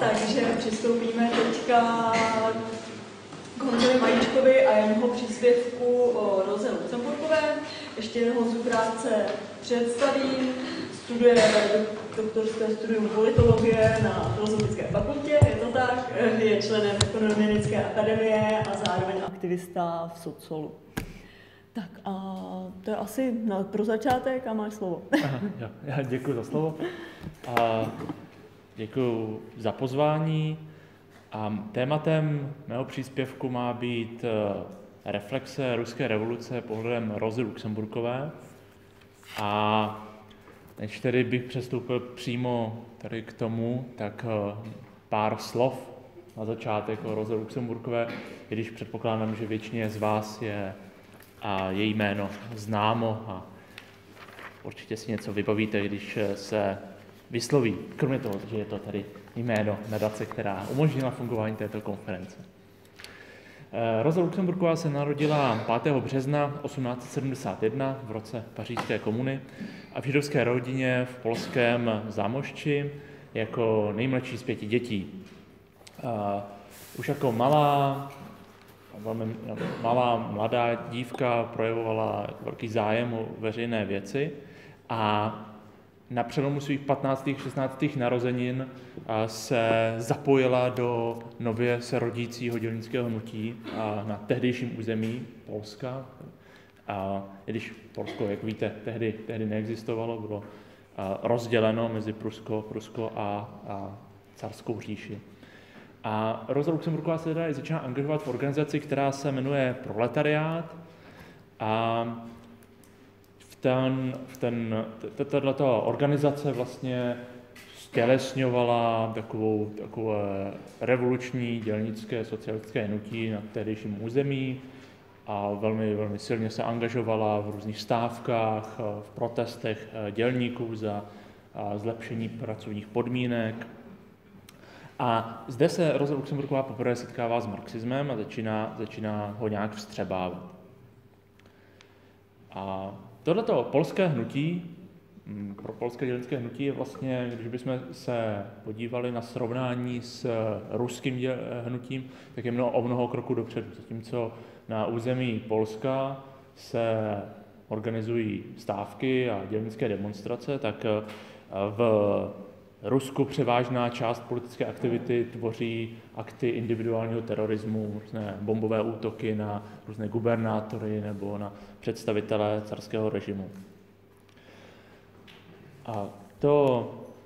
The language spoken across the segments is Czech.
Takže přistoupíme teďka k Honzovi Majíčkovi a jeho příspěvku o Roze Luxemburkové. Ještě ho krátce představím. Studuje doktorské studium politologie na Filozofické fakultě, je to tak, je členem Ekonomické akademie a zároveň aktivista v Socolu. Tak a to je asi pro začátek a máš slovo. Já děkuji za slovo. A děkuji za pozvání. A tématem mého příspěvku má být reflexe ruské revoluce pohledem Rozy Luxemburkové. A než tedy bych přestoupil přímo tady k tomu, tak pár slov na začátek o Roze Luxemburkové, i když předpokládám, že většině z vás je její jméno známo a určitě si něco vybavíte, když se vysloví, kromě toho, že je to tady jméno nadace, která umožnila fungování této konference. Roza Luxemburková se narodila 5. března 1871 v roce Pařížské komuny a v židovské rodině v polském Zámošči jako nejmladší z 5 dětí. Už jako velmi mladá dívka projevovala velký zájem o veřejné věci a na přelomu svých 15. 16. narozenin se zapojila do nově se rodícího dělnického hnutí na tehdejším území Polska. I když Polsko, jak víte, tehdy neexistovalo, bylo rozděleno mezi Prusko a carskou říši. A Roza Luxemburková se teda začíná angažovat v organizaci, která se jmenuje Proletariát. A tato organizace vlastně stělesňovala takové revoluční dělnické socialistické hnutí na tehdejším území a velmi, velmi silně se angažovala v různých stávkách, v protestech dělníků za zlepšení pracovních podmínek. A zde se Roza Luxemburková poprvé setkává s marxismem a začíná ho nějak vstřebávat. A tohleto polské hnutí, pro polské dělnické hnutí je vlastně, když bychom se podívali na srovnání s ruským hnutím, tak je o mnoho kroků dopředu. Zatímco na území Polska se organizují stávky a dělnické demonstrace, tak v Rusku převážná část politické aktivity tvoří akty individuálního terorismu, různé bombové útoky na různé gubernátory nebo na představitele carského režimu. A to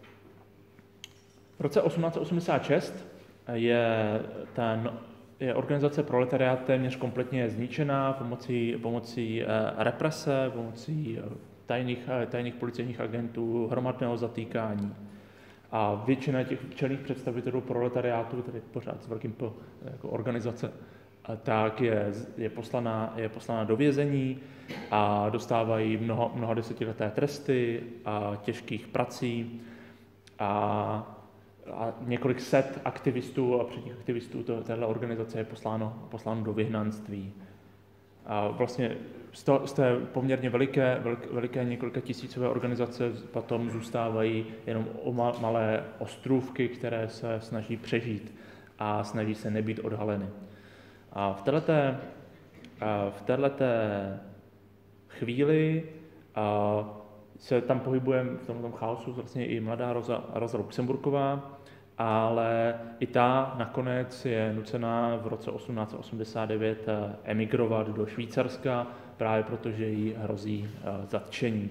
v roce 1886 je organizace Proletariát téměř kompletně zničená pomocí represe, pomocí tajných policejních agentů, hromadného zatýkání. A většina těch čelných představitelů proletariátu, tedy pořád s velkým jako organizace, tak je poslaná do vězení a dostávají mnoha desetileté tresty a těžkých prací a několik set aktivistů a předních aktivistů téhle organizace je posláno do vyhnanství. A vlastně z té poměrně veliké několika tisícové organizace potom zůstávají jenom malé ostrůvky, které se snaží přežít a snaží se nebýt odhaleny. A v této chvíli se tam pohybujeme v tom chaosu vlastně i mladá Roza Luxemburková, ale i ta nakonec je nucená v roce 1889 emigrovat do Švýcarska, právě protože jí hrozí zatčení.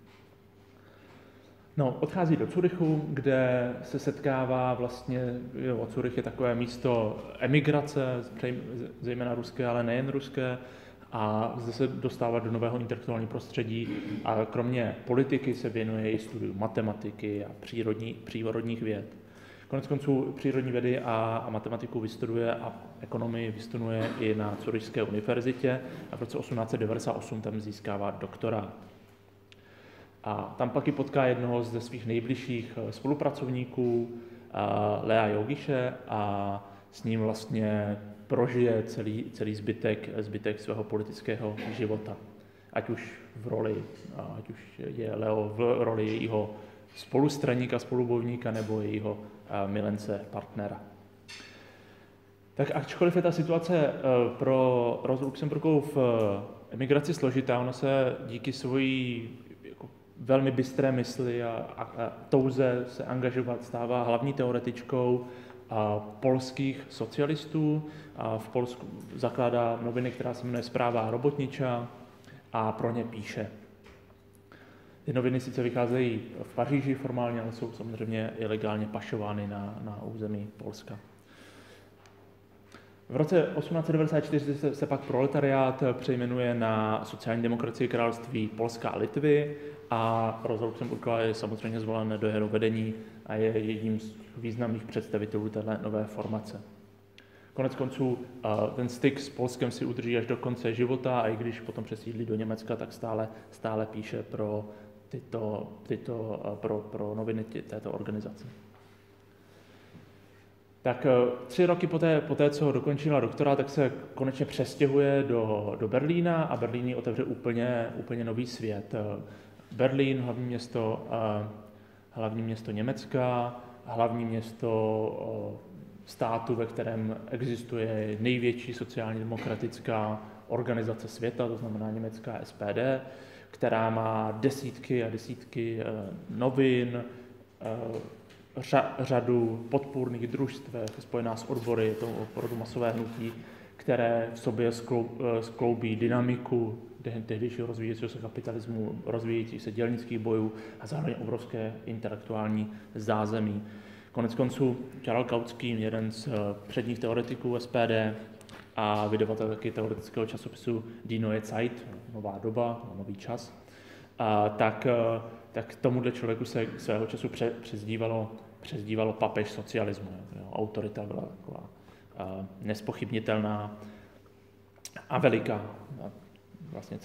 Odchází do Curychu, kde se setkává vlastně, Curych je takové místo emigrace, zejména ruské, ale nejen ruské, a zde se dostává do nového intelektuálního prostředí a kromě politiky se věnuje i studiu matematiky a přírodních věd. Koneckonců přírodní vědy a matematiku vystuduje a ekonomii vystuduje i na Curyšské univerzitě a v roce 1898 tam získává doktorát. A tam pak i potká jednoho ze svých nejbližších spolupracovníků, Lea Jogiše, a s ním vlastně prožije celý zbytek svého politického života. Ať už je Leo v roli jejího spolustraníka, spolubojovníka nebo jejího milence, partnera. Tak ačkoliv je ta situace pro Rozu Luxemburgovou v emigraci složitá, ona se díky svojí jako velmi bystré mysli a touze se angažovat stává hlavní teoretičkou polských socialistů. V Polsku zakládá noviny, která se jmenuje Zpráva robotniča a pro ně píše. Ty noviny sice vycházejí v Paříži formálně, ale jsou samozřejmě ilegálně pašovány na území Polska. V roce 1894 se pak proletariát přejmenuje na sociální demokracii království Polska a Litvy a Rosa Luxemburgová je samozřejmě zvolena do jeho vedení a je jedním z významných představitelů této nové formace. Konec konců ten styk s Polskem si udrží až do konce života a i když potom přesídlí do Německa, tak stále píše pro pro noviny této organizace. Tak 3 roky poté, co dokončila doktorát, tak se konečně přestěhuje do Berlína a Berlín jí otevře úplně nový svět. Berlín, hlavní město Německa, hlavní město státu, ve kterém existuje největší sociálně demokratická organizace světa, to znamená německá SPD, která má desítky a desítky novin, řadu podpůrných družstev spojená s odbory, je to opravdu masové hnutí, které v sobě skloubí dynamiku tehdejšího rozvíjejícího se kapitalismu, rozvíjejících se dělnických bojů a zároveň obrovské intelektuální zázemí. Konec konců Karel Kautsky, jeden z předních teoretiků SPD a vydavatel taky teoretického časopisu Die Neue Zeit, nová doba, nový čas, tak tomuhle člověku se svého času přezdívalo papež socialismu. Autorita byla taková nespochybnitelná a veliká, vlastně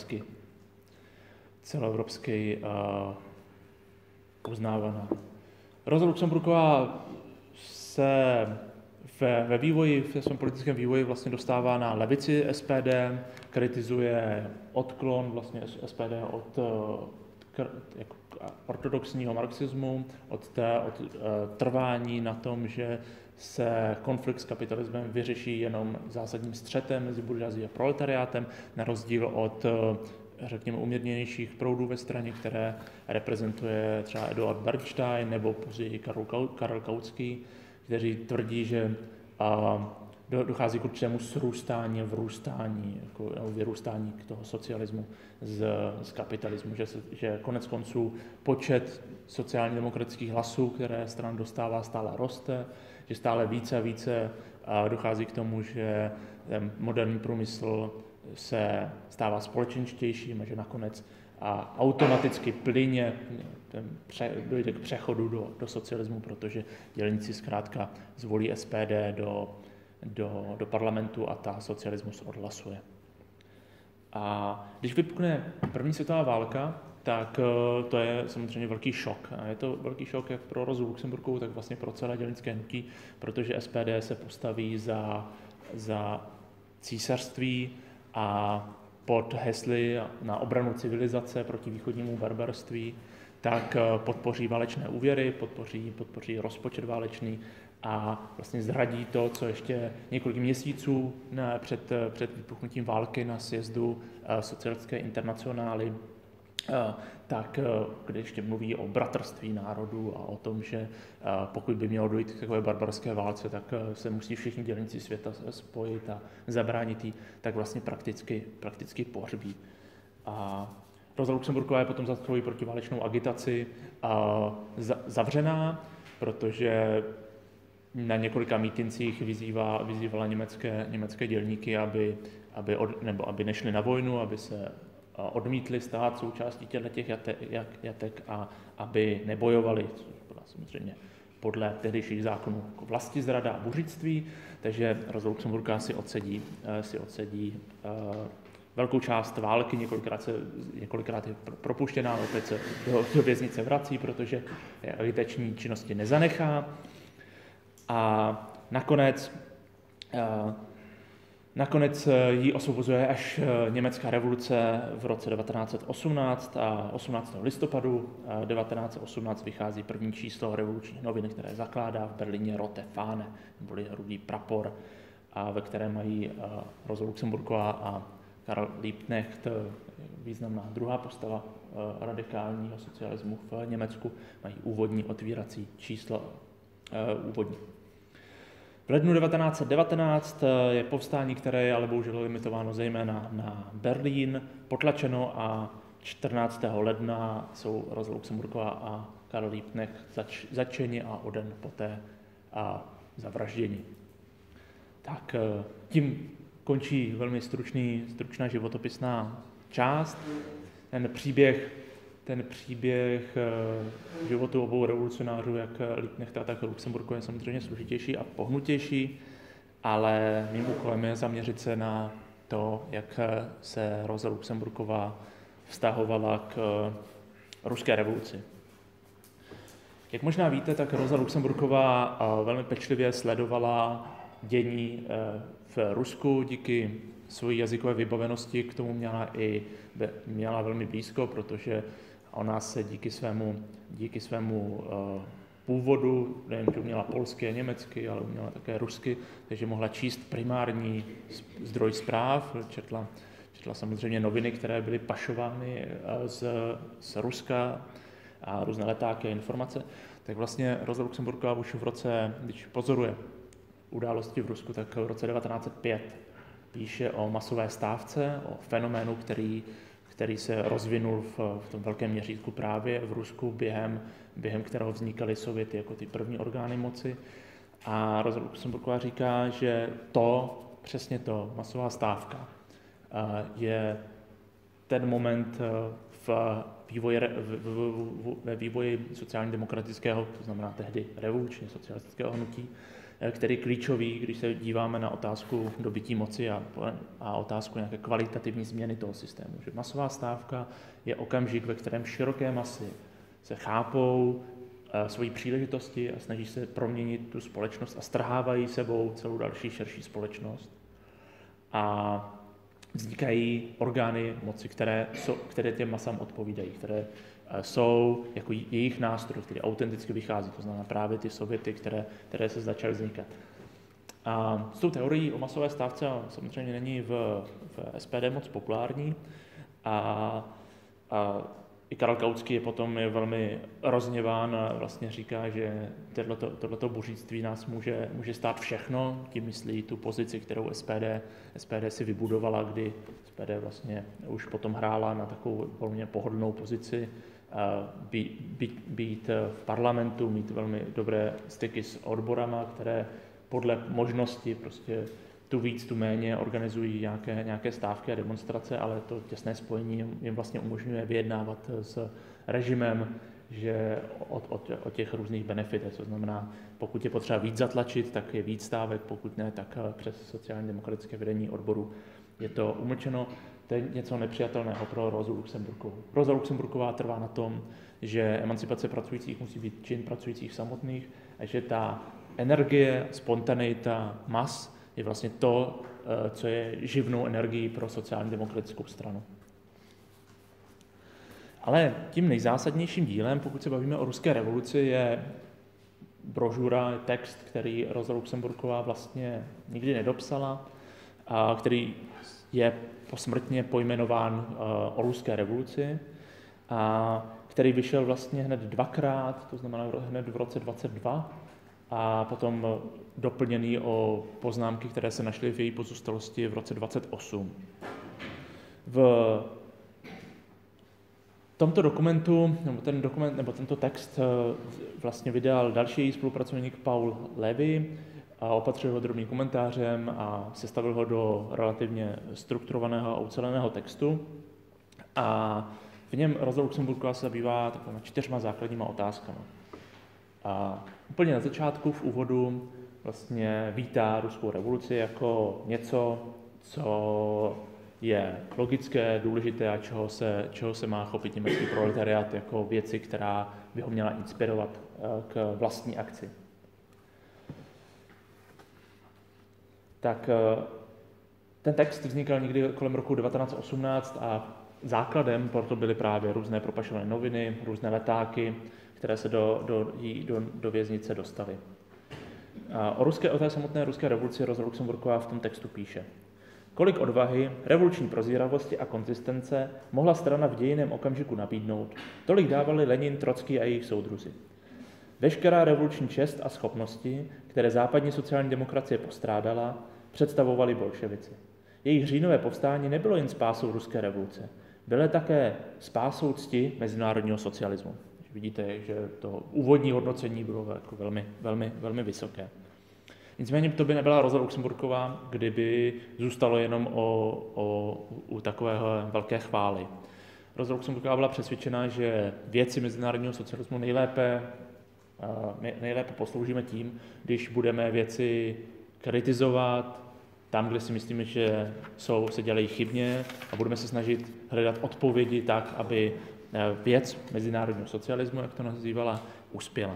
celoevropsky uznávaná. Rosa Luxemburgová se ve svém politickém vývoji vlastně dostává na levici SPD, kritizuje odklon vlastně SPD od ortodoxního marxismu, od trvání na tom, že se konflikt s kapitalismem vyřeší jenom zásadním střetem mezi buržoazí a proletariátem, na rozdíl od řekněme umírněnějších proudů ve straně, které reprezentuje třeba Eduard Bernstein nebo později Karel Kautsky, kteří tvrdí, že dochází k určitému srůstání, vyrůstání k toho socialismu z kapitalismu, že konec konců počet sociálně demokratických hlasů, které strana dostává, stále roste, že stále více a více dochází k tomu, že ten moderní průmysl se stává společenštějším a že nakonec automaticky plyně dojde k přechodu do socialismu, protože dělníci zkrátka zvolí SPD do parlamentu a ta socialismus odhlasuje. A když vypukne první světová válka, tak to je samozřejmě velký šok. A je to velký šok jak pro Rosu Luxemburgovou, tak vlastně pro celé dělnické hnutí, protože SPD se postaví za císařství a pod hesly na obranu civilizace proti východnímu barbarství, tak podpoří válečné úvěry, podpoří rozpočet válečný a vlastně zradí to, co ještě několik měsíců před vypuknutím války na sjezdu socialistické internacionály, tak kde ještě mluví o bratrství národů a o tom, že pokud by mělo dojít k takové barbarské válce, tak se musí všichni dělníci světa spojit a zabránit jí, tak vlastně prakticky pohřbí. A Rosa Luxemburgová je potom za svoji protiválečnou agitaci zavřená, protože na několika mítincích vyzývala německé dělníky, aby nešli na vojnu, aby se odmítli stát součástí těch jatek a aby nebojovali, což byla samozřejmě podle tehdejších zákonů jako vlastizrada a buřictví, takže Rosa Luxemburgová si odsedí velkou část války, několikrát je propuštěná, ale opět se do věznice vrací, protože agitační činnosti nezanechá. A nakonec Nakonec ji osvobozuje až německá revoluce v roce 1918 a 18. listopadu 1918 vychází první číslo revolučních novin, které zakládá v Berlíně Rote Fahne, neboli rudý prapor, a ve kterém mají Rosa Luxemburgová a Karl Liebknecht, významná druhá postava radikálního socialismu v Německu, mají úvodní otvírací číslo úvodní. V lednu 1919 je povstání, které je ale bohužel limitováno zejména na Berlín, potlačeno a 14. ledna jsou Rosa Luxemburgová a Karl Liebknecht zatčeni a o den poté zavražděni. Tak tím končí velmi stručná životopisná část. Ten příběh životu obou revolucionářů, jak Liebknechta, tak Luxemburku, je samozřejmě složitější a pohnutější, ale mým úkolem je zaměřit se na to, jak se Rosa Luxemburgová vztahovala k ruské revoluci. Jak možná víte, tak Rosa Luxemburgová velmi pečlivě sledovala dění v Rusku. Díky své jazykové vybavenosti k tomu měla velmi blízko, protože ona se díky svému původu, nejen že uměla polsky a německy, ale uměla také rusky, takže mohla číst primární zdroj zpráv, četla samozřejmě noviny, které byly pašovány z Ruska a různé letáky a informace. Tak vlastně Rosa Luxemburgová už když pozoruje události v Rusku, tak v roce 1905 píše o masové stávce, o fenoménu, který se rozvinul v tom velkém měřítku právě v Rusku, během kterého vznikaly Sověty jako ty první orgány moci. A Rosa Luxemburgová říká, že přesně to, masová stávka, je ten moment ve vývoji sociálně demokratického, to znamená tehdy revolučně socialistického hnutí, který je klíčový, když se díváme na otázku dobytí moci a otázku nějaké kvalitativní změny toho systému. Že masová stávka je okamžik, ve kterém široké masy se chápou svojí příležitosti a snaží se proměnit tu společnost a strhávají sebou celou další širší společnost. A vznikají orgány moci, které těm masám odpovídají, které jsou jako jejich nástroj, který autenticky vychází, to znamená právě ty Sověty, které se začaly vznikat. A s tou teorií o masové stávce samozřejmě není v SPD moc populární a i Karel Kautsky je potom velmi rozněván a vlastně říká, že tohleto božství nás může stát všechno, tím myslí tu pozici, kterou SPD si vybudovala, kdy SPD vlastně už potom hrála na takovou velmi pohodlnou pozici, být v parlamentu, mít velmi dobré styky s odborama, které podle možnosti prostě tu víc, tu méně organizují nějaké stávky a demonstrace, ale to těsné spojení jim vlastně umožňuje vyjednávat s režimem, že o těch různých benefitech. To znamená, pokud je potřeba víc zatlačit, tak je víc stávek, pokud ne, tak přes sociálně demokratické vedení odboru je to umlčeno. To je něco nepřijatelného pro Rosu Luxemburgovou. Rosa Luxemburgová trvá na tom, že emancipace pracujících musí být čin pracujících samotných a že ta energie, spontaneita mas je vlastně to, co je živnou energií pro sociálně demokratickou stranu. Ale tím nejzásadnějším dílem, pokud se bavíme o ruské revoluci, je brožura, text, který Rosa Luxemburgová vlastně nikdy nedopsala, a který je posmrtně pojmenován o ruské revoluci, a který vyšel vlastně hned dvakrát, to znamená hned v roce 22, a potom doplněný o poznámky, které se našly v její pozůstalosti v roce 28. V tomto dokumentu, tento text vlastně vydal další spolupracovník Paul Levy, a opatřil ho drobným komentářem a sestavil ho do relativně strukturovaného a uceleného textu. A v něm Rosa Luxemburgová se zabývá takovými 4 základníma otázkami. A úplně na začátku, v úvodu, vlastně vítá ruskou revoluci jako něco, co je logické, důležité a čeho se má chopit německý proletariat jako věci, která by ho měla inspirovat k vlastní akci. Tak Ten text vznikal někdy kolem roku 1918 a základem proto byly právě různé propašované noviny, různé letáky, které se do věznice dostaly. O té samotné ruské revoluci Rosa Luxemburková v tom textu píše: Kolik odvahy, revoluční prozíravosti a konzistence mohla strana v dějinném okamžiku nabídnout, tolik dávali Lenin, Trocký a jejich soudruzi. Veškerá revoluční čest a schopnosti, které západní sociální demokracie postrádala, představovali bolševici. Jejich říjnové povstání nebylo jen spásou ruské revoluce, bylo také spásou cti mezinárodního socialismu. Vidíte, že to úvodní hodnocení bylo jako velmi vysoké. Nicméně to by nebyla Rosa Luxemburková, kdyby zůstalo jenom u takového velké chvály. Rosa Luxemburková byla přesvědčena, že věci mezinárodního socialismu nejlépe posloužíme tím, když budeme věci kritizovat tam, kde si myslíme, že se dělají chybně, a budeme se snažit hledat odpovědi tak, aby věc mezinárodního socialismu, jak to nazývala, uspěla.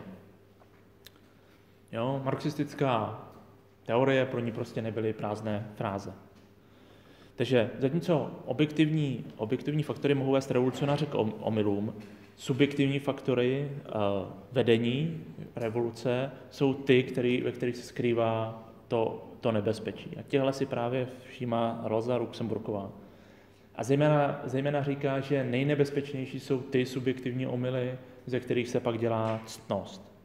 Jo, marxistická teorie pro ní prostě nebyly prázdné fráze. Takže zatímco objektivní faktory mohou vést revolucionáře k omylům, subjektivní faktory vedení revoluce jsou ty, ve kterých se skrývá to nebezpečí. A těhle si právě všímá Rosa Luxemburková. A zejména říká, že nejnebezpečnější jsou ty subjektivní omyly, ze kterých se pak dělá ctnost.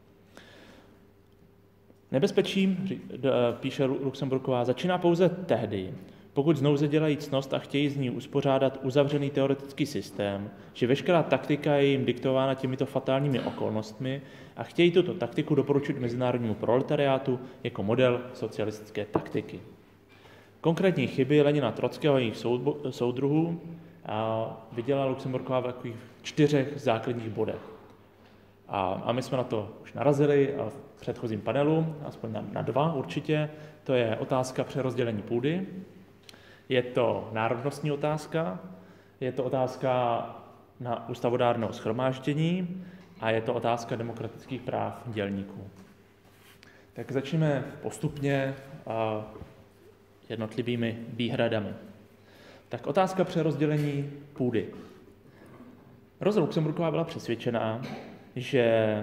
Nebezpečím, píše Luxemburková, začíná pouze tehdy, pokud z nouze dělají ctnost a chtějí z ní uspořádat uzavřený teoretický systém, že veškerá taktika je jim diktována těmito fatálními okolnostmi a chtějí tuto taktiku doporučit mezinárodnímu proletariátu jako model socialistické taktiky. Konkrétní chyby Lenina, Trockého a jejich soudruhů viděla Luxemburková v takových 4 základních bodech. A my jsme na to už narazili v předchozím panelu, aspoň na 2 určitě. To je otázka přerozdělení půdy, je to národnostní otázka, je to otázka na ústavodárného shromáždění a je to otázka demokratických práv dělníků. Tak začneme postupně jednotlivými výhradami. Tak otázka přerozdělení půdy. Rosa Luxemburková byla přesvědčená, že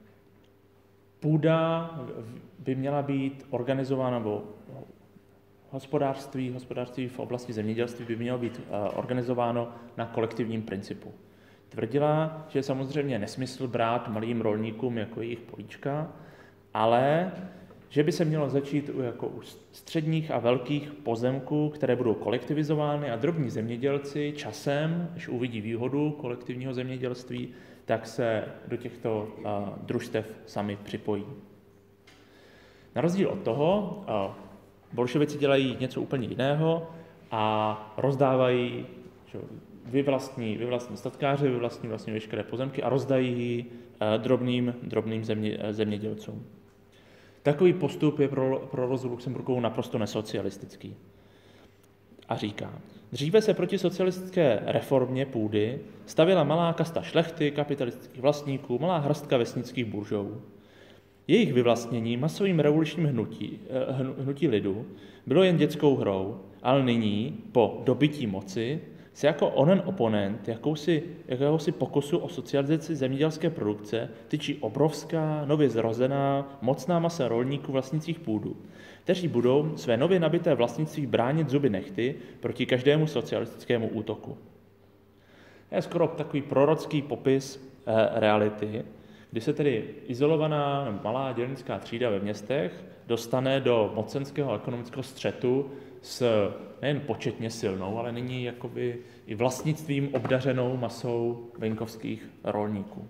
půda by měla být organizována, nebo hospodářství v oblasti zemědělství by mělo být organizováno na kolektivním principu. Tvrdila, že je samozřejmě nesmysl brát malým rolníkům jako jejich políčka, ale že by se mělo začít u středních a velkých pozemků, které budou kolektivizovány, a drobní zemědělci časem, až uvidí výhodu kolektivního zemědělství, tak se do těchto družstev sami připojí. Na rozdíl od toho bolševici dělají něco úplně jiného a rozdávají, vyvlastní statkáři, vyvlastní vlastně veškeré pozemky a rozdají drobným zemědělcům. Takový postup je pro Rosu Luxemburkovou naprosto nesocialistický. A říká, dříve se proti socialistické reformě půdy stavěla malá kasta šlechty, kapitalistických vlastníků, malá hrstka vesnických buržoů. Jejich vyvlastnění masovým revolučním hnutí lidu bylo jen dětskou hrou, ale nyní, po dobytí moci, se jako onen oponent jakéhosi pokusu o socializaci zemědělské produkce tyčí obrovská, nově zrozená, mocná masa rolníků vlastnících půdu, kteří budou své nově nabité vlastnictví bránit zuby nehty proti každému socialistickému útoku. Je skoro takový prorocký popis reality, kdy se tedy izolovaná malá dělnická třída ve městech dostane do mocenského a ekonomického střetu s nejen početně silnou, ale nyní jakoby i vlastnictvím obdařenou masou venkovských rolníků.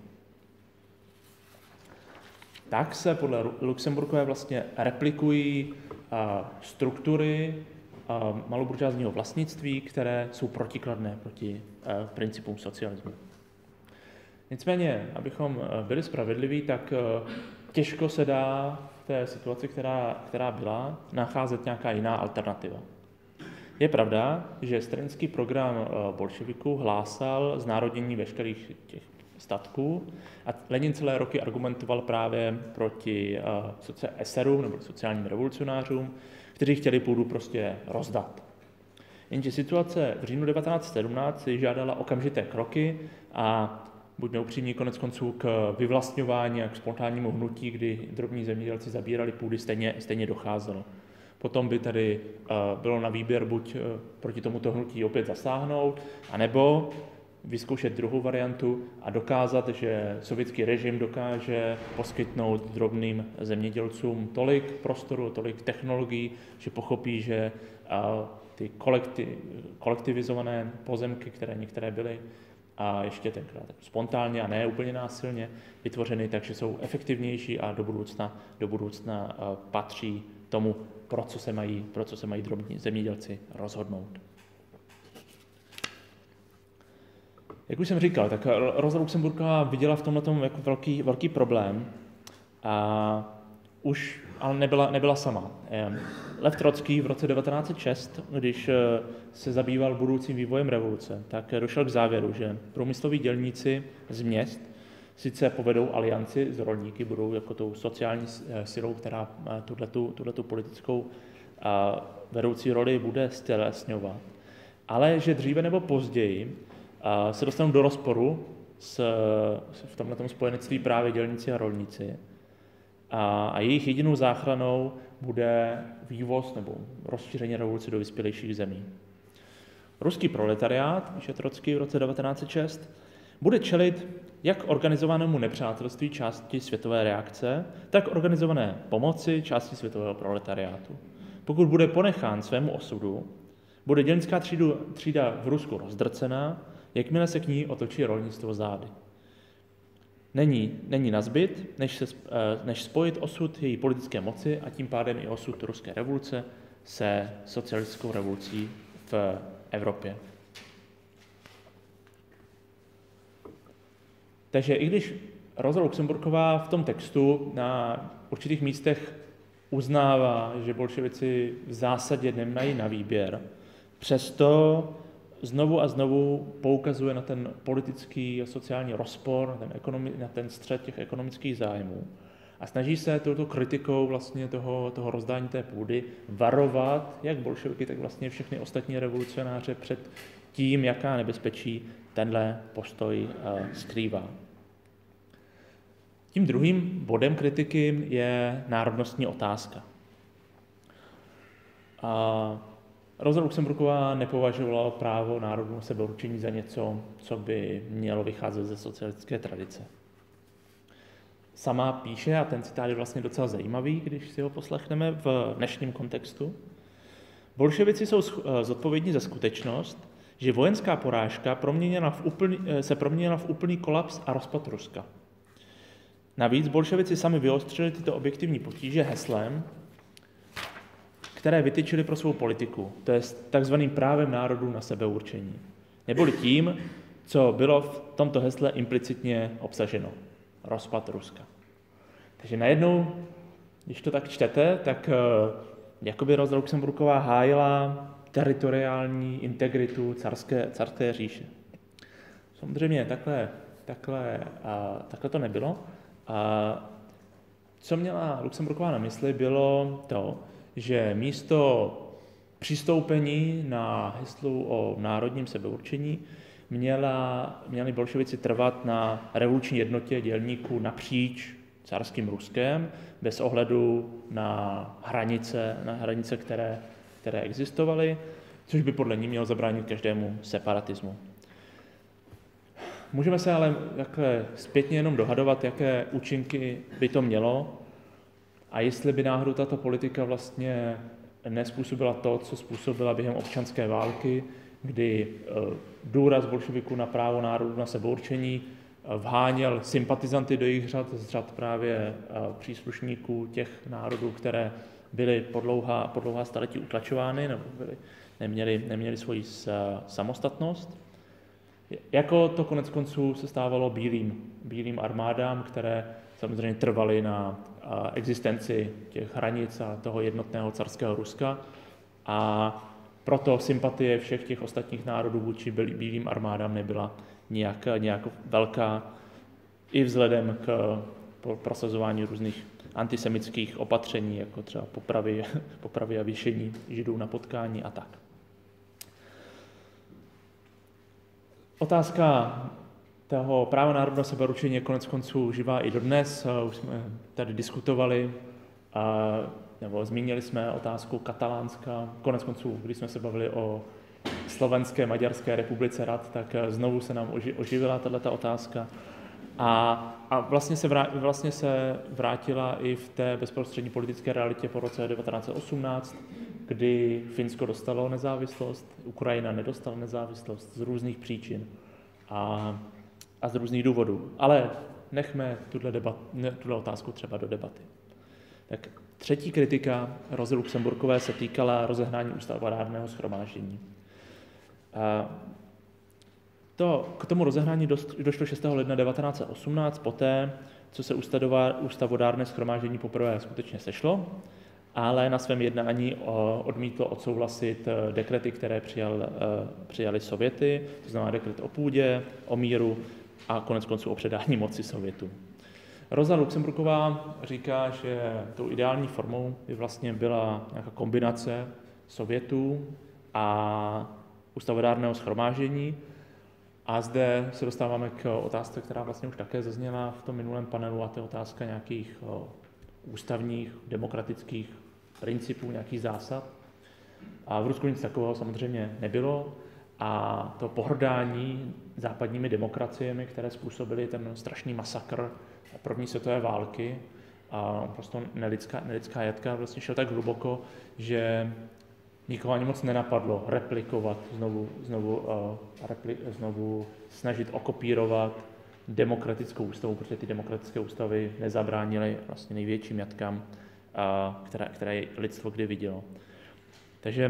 Tak se podle Luxemburkové vlastně replikují struktury maloburžázního vlastnictví, které jsou protikladné proti principům socialismu. Nicméně, abychom byli spravedliví, tak těžko se dá v té situaci, která byla, nacházet nějaká jiná alternativa. Je pravda, že stranický program bolševiků hlásal znárodnění veškerých těch statků a Lenin celé roky argumentoval právě proti eserům nebo sociálním revolucionářům, kteří chtěli půdu prostě rozdat. Jenže situace v říjnu 1917 si žádala okamžité kroky a buďme upřímní, konec konců k vyvlastňování a k spontánnímu hnutí, kdy drobní zemědělci zabírali půdy, stejně docházelo. Potom by tady bylo na výběr buď proti tomuto hnutí opět zasáhnout, anebo vyzkoušet druhou variantu a dokázat, že sovětský režim dokáže poskytnout drobným zemědělcům tolik prostoru, tolik technologií, že pochopí, že ty kolektivizované pozemky, které některé byly a ještě tenkrát spontánně a ne úplně násilně vytvořeny, takže jsou efektivnější a do budoucna patří tomu, pro co se mají drobní zemědělci rozhodnout. Jak už jsem říkal, tak Rosa Luxemburgová viděla v tomhletom jako velký problém a už ale nebyla sama. Lev Trocký v roce 1906, když se zabýval budoucím vývojem revoluce, tak došel k závěru, že průmysloví dělníci z měst sice povedou alianci s rolníky, budou jako tou sociální silou, která tuhletu politickou vedoucí roli bude stělesňovat, ale že dříve nebo později se dostanou do rozporu v tomhletom spojenectví právě dělníci a rolníci. A jejich jedinou záchranou bude vývoz nebo rozšíření revoluce do vyspělejších zemí. Ruský proletariát, píše Trocký v roce 1906, bude čelit jak organizovanému nepřátelství části světové reakce, tak organizované pomoci části světového proletariátu. Pokud bude ponechán svému osudu, bude dělnická třída v Rusku rozdrcená, jakmile se k ní otočí rolnictvo zády. Není nazbyt, než spojit osud její politické moci a tím pádem i osud ruské revoluce se socialistickou revolucí v Evropě. Takže i když Rosa Luxemburgová v tom textu na určitých místech uznává, že bolševici v zásadě nemají na výběr, přesto znovu a znovu poukazuje na ten politický a sociální rozpor, na ten střet těch ekonomických zájmů a snaží se touto kritikou vlastně toho rozdání té půdy varovat jak bolševiky, tak vlastně všechny ostatní revolucionáře před tím, jaká nebezpečí tenhle postoj skrývá. Tím druhým bodem kritiky je národnostní otázka. Rosa Luxemburgová nepovažovala právo národů na sebeurčení za něco, co by mělo vycházet ze socialistické tradice. Sama píše, a ten citát je vlastně docela zajímavý, když si ho poslechneme v dnešním kontextu. Bolševici jsou zodpovědní za skutečnost, že vojenská porážka se proměnila v úplný kolaps a rozpad Ruska. Navíc bolševici sami vyostřili tyto objektivní potíže heslem, které vytyčili pro svou politiku, to je takzvaným právem národů na sebeurčení. Neboli tím, co bylo v tomto hesle implicitně obsaženo. Rozpad Ruska. Takže najednou, když to tak čtete, tak jakoby Rosa Luxemburgová hájila teritoriální integritu carské říše. Samozřejmě takhle to nebylo. A co měla Luxemburgová na mysli, bylo to, že místo přistoupení na heslu o národním sebeurčení měli bolševici trvat na revoluční jednotě dělníků napříč carským Ruskem, bez ohledu na hranice, které existovaly, což by podle ní mělo zabránit každému separatismu. Můžeme se ale takhle zpětně jenom dohadovat, jaké účinky by to mělo a jestli by náhodou tato politika vlastně nezpůsobila to, co způsobila během občanské války, kdy důraz bolševiků na právo národů na sebeurčení vháněl sympatizanty do jejich řad, z řad právě příslušníků těch národů, které byly po dlouhá staletí utlačovány nebo neměli svoji samostatnost. Jako to konec konců se stávalo bílým armádám, které samozřejmě trvaly na existenci těch hranic a toho jednotného carského Ruska a proto sympatie všech těch ostatních národů vůči bílým armádám nebyla nějak velká i vzhledem k prosazování různých antisemických opatření, jako třeba popravy a věšení Židů na potkání a tak. Otázka toho práva národního sebeurčení je konec konců živá i dodnes. Už jsme tady diskutovali, nebo zmínili jsme otázku katalánska. Konec konců, když jsme se bavili o Slovenské Maďarské republice rad, tak znovu se nám oživila tato otázka. A vlastně se vrátila i v té bezprostřední politické realitě po roce 1918, kdy Finsko dostalo nezávislost, Ukrajina nedostala nezávislost z různých příčin a z různých důvodů. Ale nechme tuhle otázku třeba do debaty. Tak třetí kritika Rozy Luxemburkové se týkala rozehnání ústavodárného shromáždění. K tomu rozehnání došlo 6. ledna 1918, poté, co se ústavodárné shromáždění poprvé skutečně sešlo, ale na svém jednání odmítlo odsouhlasit dekrety, které přijali Sověty, to znamená dekret o půdě, o míru a konec konců o předání moci Sovětů. Roza Luxemburková říká, že tou ideální formou by vlastně byla nějaká kombinace Sovětů a ústavodárného shromáždění. A zde se dostáváme k otázce, která vlastně už také zazněla v tom minulém panelu, a to je otázka nějakých ústavních, demokratických principů, nějakých zásad. A v Rusku nic takového samozřejmě nebylo a to pohrdání západními demokraciemi, které způsobily ten strašný masakr první světové války a prostě nelidská jatka vlastně šel tak hluboko, že nikoho ani moc nenapadlo replikovat, znovu snažit okopírovat demokratickou ústavu, protože ty demokratické ústavy nezabránily vlastně největším jatkám, které lidstvo kdy vidělo. Takže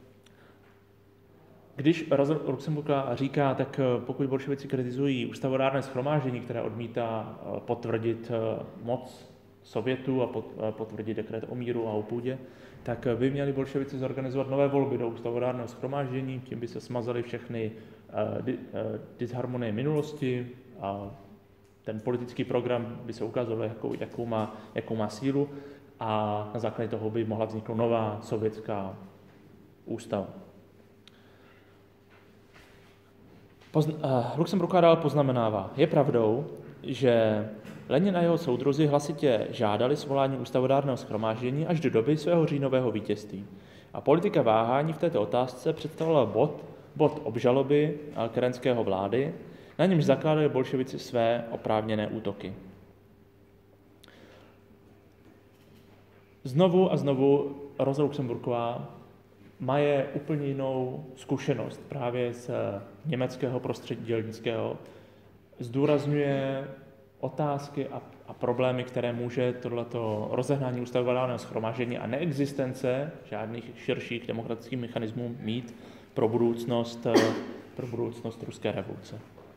když Roza Luxemburková říká, tak pokud bolševici kritizují ústavodárné shromáždění, které odmítá potvrdit moc Sovětů a potvrdit dekret o míru a o půdě, tak by měli bolševici zorganizovat nové volby do ústavodárného shromáždění, tím by se smazaly všechny disharmonie minulosti a ten politický program by se ukázal, jakou má sílu, a na základě toho by mohla vzniknout nová sovětská ústava. Luxemburková dál poznamenává, je pravdou, že Lenin a jeho soudruzi hlasitě žádali svolání ústavodárného shromáždění až do doby svého říjnového vítězství. A politika váhání v této otázce představovala bod obžaloby kerenského vlády, na němž zakládali bolševici své oprávněné útoky. Znovu a znovu Roza Luxemburková má úplně jinou zkušenost právě z německého prostředí dělnického. Zdůrazňuje otázky a problémy, které může tohleto rozehnání ústavodárného shromáždění a neexistence žádných širších demokratických mechanismů mít pro budoucnost ruské revoluce.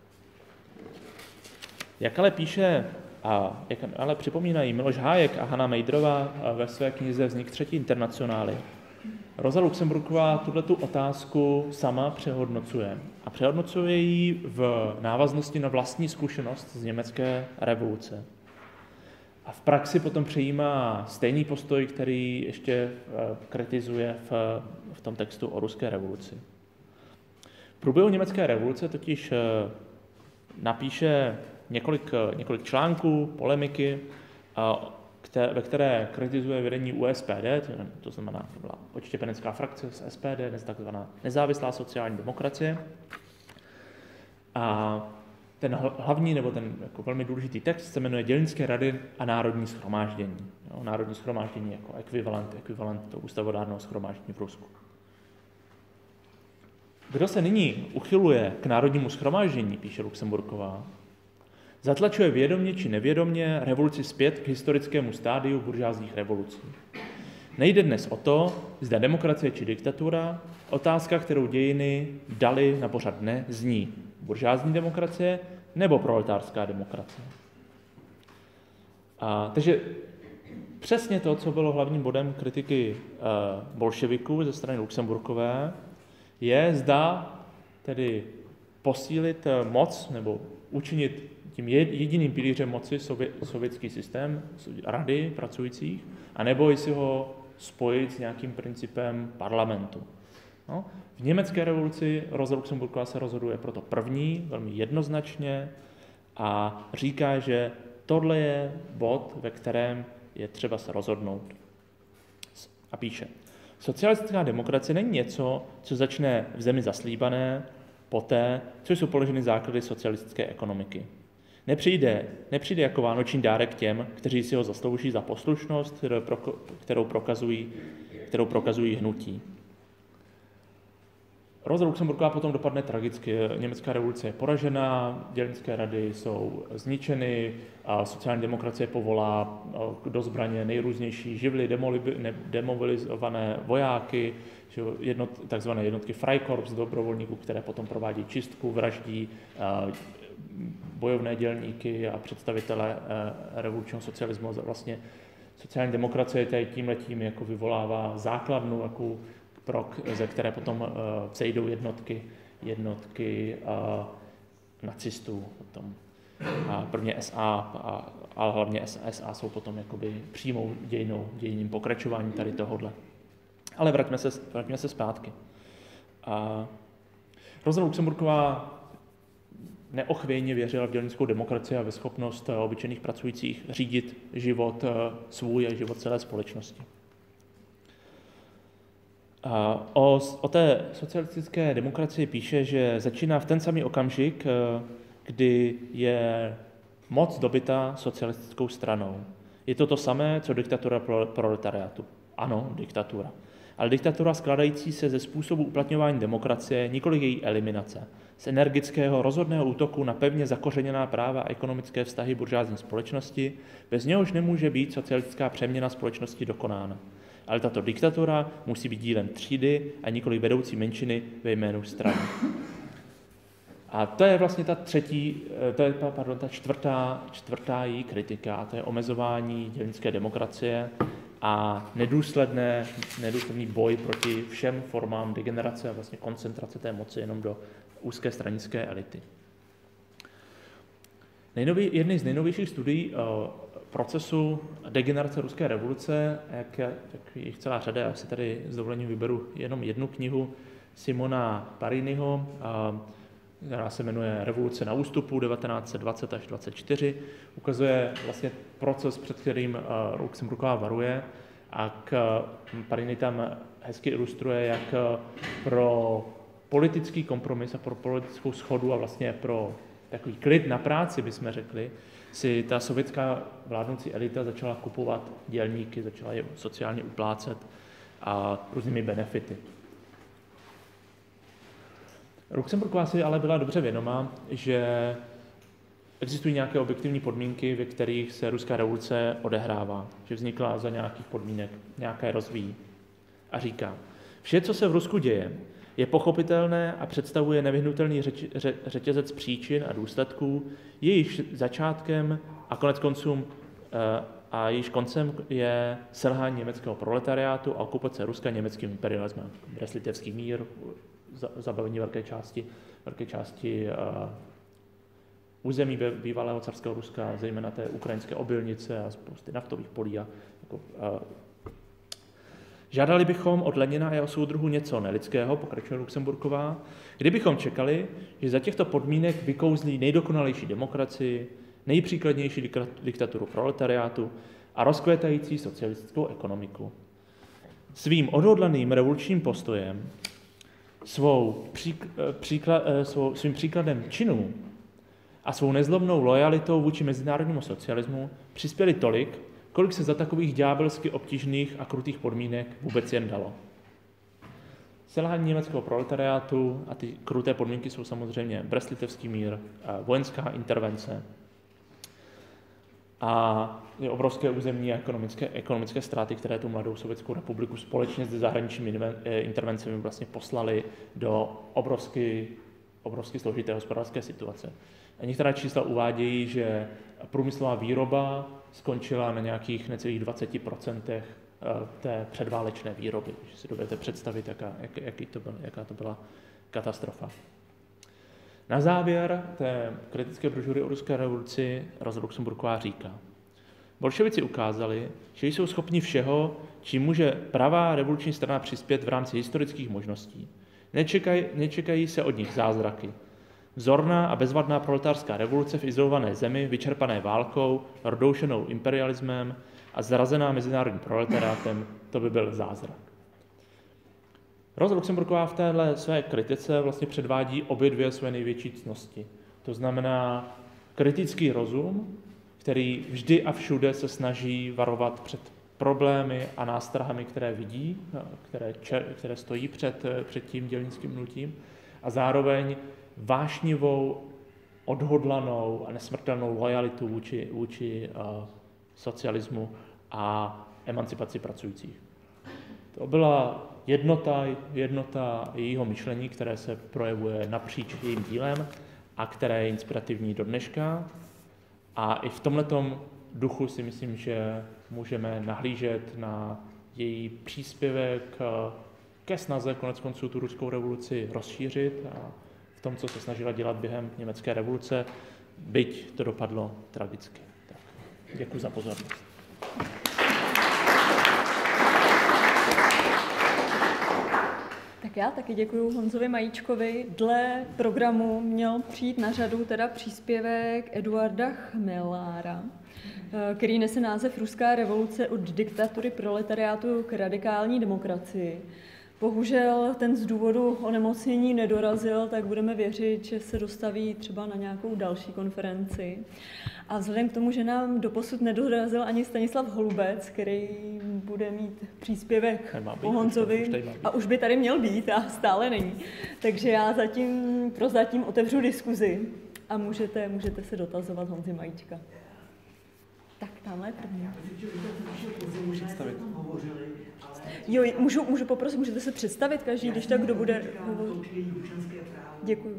Jak ale připomínají Miloš Hájek a Hana Mejdrová ve své knize Vznik třetí internacionály, Roza Luxemburková tuto otázku sama přehodnocuje. A přehodnocuje ji v návaznosti na vlastní zkušenost z německé revoluce. A v praxi potom přejímá stejný postoj, který ještě kritizuje v tom textu o ruské revoluci. V průběhu německé revoluce totiž napíše několik článků, polemiky, ve které kritizuje vedení USPD, to znamená, to byla odštěpenecká frakce z SPD, dnes takzvaná nezávislá sociální demokracie. A ten hlavní, nebo ten jako velmi důležitý text se jmenuje Dělnické rady a národní shromáždění. Národní shromáždění jako ekvivalent toho ústavodárného shromáždění v Rusku. Kdo se nyní uchyluje k národnímu shromáždění, píše Luxemburková, zatlačuje vědomě či nevědomě revoluci zpět k historickému stádiu buržázních revolucí. Nejde dnes o to, zda demokracie či diktatura, otázka, kterou dějiny dali na pořad dne, zní buržázní demokracie nebo proletářská demokracie. Takže přesně to, co bylo hlavním bodem kritiky bolševiků ze strany Luxemburkové, je zda tedy posílit moc nebo učinit tím jediným pilířem moci sovětský systém, rady pracujících, anebo jestli ho spojit s nějakým principem parlamentu. No. V německé revoluci Rosa Luxemburková se rozhoduje proto první, velmi jednoznačně, a říká, že tohle je bod, ve kterém je třeba se rozhodnout. A píše, socialistická demokracie není něco, co začne v zemi zaslíbané, poté, co jsou položeny základy socialistické ekonomiky. Nepřijde jako vánoční dárek těm, kteří si ho zaslouží za poslušnost, kterou prokazují hnutí. Rosa Luxemburková potom dopadne tragicky. Německá revoluce je poražena, dělnické rady jsou zničeny, a sociální demokracie povolá do zbraně nejrůznější živly, demobilizované vojáky, takzvané jednotky Freikorps, dobrovolníků, které potom provádí čistku, vraždí bojovné dělníky a představitele revolučního socialismu. Vlastně sociální demokracie tady tímhletím jako vyvolává základnu, ze které potom vzejdou jednotky nacistů. Potom. A prvně SA, ale hlavně SA jsou potom jakoby přímou dějiným pokračováním tady tohodle. Ale vraťme se zpátky. Rosa Luxemburková neochvějně věřila v dělnickou demokracii a ve schopnost obyčejných pracujících řídit život svůj a život celé společnosti. O té socialistické demokracii píše, že začíná v ten samý okamžik, kdy je moc dobyta socialistickou stranou. Je to samé, co diktatura proletariátu. Ano, diktatura. Ale diktatura skládající se ze způsobu uplatňování demokracie, nikoli její eliminace. Z energického rozhodného útoku na pevně zakořeněná práva a ekonomické vztahy buržoazní společnosti, bez něhož nemůže být socialistická přeměna společnosti dokonána. Ale tato diktatura musí být dílem třídy a nikoli vedoucí menšiny ve jménu strany. A to je vlastně ta čtvrtá její kritika, a to je omezování dělnické demokracie a nedůsledný boj proti všem formám degenerace a vlastně koncentrace té moci jenom do úzké stranické elity. Jedny z nejnovějších studií procesu degenerace ruské revoluce, jak je jich celá řada, já si tady s dovolením vyberu jenom jednu knihu Simona Pariniho, která se jmenuje Revoluce na ústupu 1920 až 24, ukazuje vlastně proces, před kterým Luxemburková varuje, a Parini tam hezky ilustruje, jak pro politický kompromis a pro politickou shodu a vlastně pro takový klid na práci, bychom řekli, si ta sovětská vládnoucí elita začala kupovat dělníky, začala je sociálně uplácet a různými benefity. Luxemburková si ale byla dobře vědomá, že existují nějaké objektivní podmínky, ve kterých se ruská revoluce odehrává, že vznikla za nějakých podmínek, nějaké rozvíjí. A říká, vše, co se v Rusku děje, je pochopitelné a představuje nevyhnutelný řetězec příčin a důsledků, jejíž začátkem a konec koncům a jejíž koncem je selhání německého proletariátu a okupace Ruska německým imperialismem. Brest-Litevský mír, zabavení velké části území bývalého carského Ruska, zejména té ukrajinské obilnice a spousty naftových polí. Žádali bychom od Lenina a jeho soudruhů něco nelidského, pokračuje Luxemburková, kdybychom čekali, že za těchto podmínek vykouzlí nejdokonalejší demokracii, nejpříkladnější diktaturu proletariátu a rozkvétající socialistickou ekonomiku. Svým odhodlaným revolučním postojem, svým příkladem činů a svou nezlobnou lojalitou vůči mezinárodnímu socialismu přispěli tolik, kolik se za takových ďábelsky obtížných a krutých podmínek vůbec jen dalo. Selhání německého proletariátu a ty kruté podmínky jsou samozřejmě Brest-Litevský mír, vojenská intervence a obrovské územní a ekonomické ztráty, které tu mladou Sovětskou republiku společně s zahraničními intervencemi vlastně poslali do obrovsky složité hospodářské situace. A některá čísla uvádějí, že průmyslová výroba skončila na nějakých necelých 20% té předválečné výroby. Když si dovedete představit, jaká to byla katastrofa. Na závěr té kritické brožury o ruské revoluci Rosa Luxemburková říká, Bolševici ukázali, že jsou schopni všeho, čím může pravá revoluční strana přispět v rámci historických možností. Nečekají se od nich zázraky. Vzorná a bezvadná proletářská revoluce v izolované zemi, vyčerpané válkou, rodoušenou imperialismem a zrazená mezinárodním proletariátem, to by byl zázrak. Rosa Luxemburgová v téhle své kritice vlastně předvádí obě dvě své největší ctnosti. To znamená kritický rozum, který vždy a všude se snaží varovat před problémy a nástrahami, které vidí, které stojí před tím dělnickým hnutím, a zároveň vášnivou, odhodlanou a nesmrtelnou lojalitu vůči socialismu a emancipaci pracujících. To byla jednota jejího myšlení, které se projevuje napříč jejím dílem a které je inspirativní do dneška. A i v tomhletom duchu si myslím, že můžeme nahlížet na její příspěvek ke snaze koneckonců tu ruskou revoluci rozšířit a v tom, co se snažila dělat během německé revoluce, byť to dopadlo tragicky. Tak, děkuji za pozornost. Tak já taky děkuji Honzovi Majíčkovi. Dle programu měl přijít na řadu teda příspěvek Eduarda Chmelára, který nese název Ruská revoluce od diktatury proletariátu k radikální demokracii. Bohužel ten z důvodu onemocnění nedorazil, tak budeme věřit, že se dostaví třeba na nějakou další konferenci. A vzhledem k tomu, že nám doposud nedorazil ani Stanislav Holubec, který bude mít příspěvek po Honzovi, a už by tady měl být a stále není. Takže já prozatím otevřu diskuzi a můžete se dotazovat Honzy Majíčka. Tak, tamhle je první. Jo, můžu poprosit, můžete se představit každý, když tak, kdo bude hovořit. Děkuji.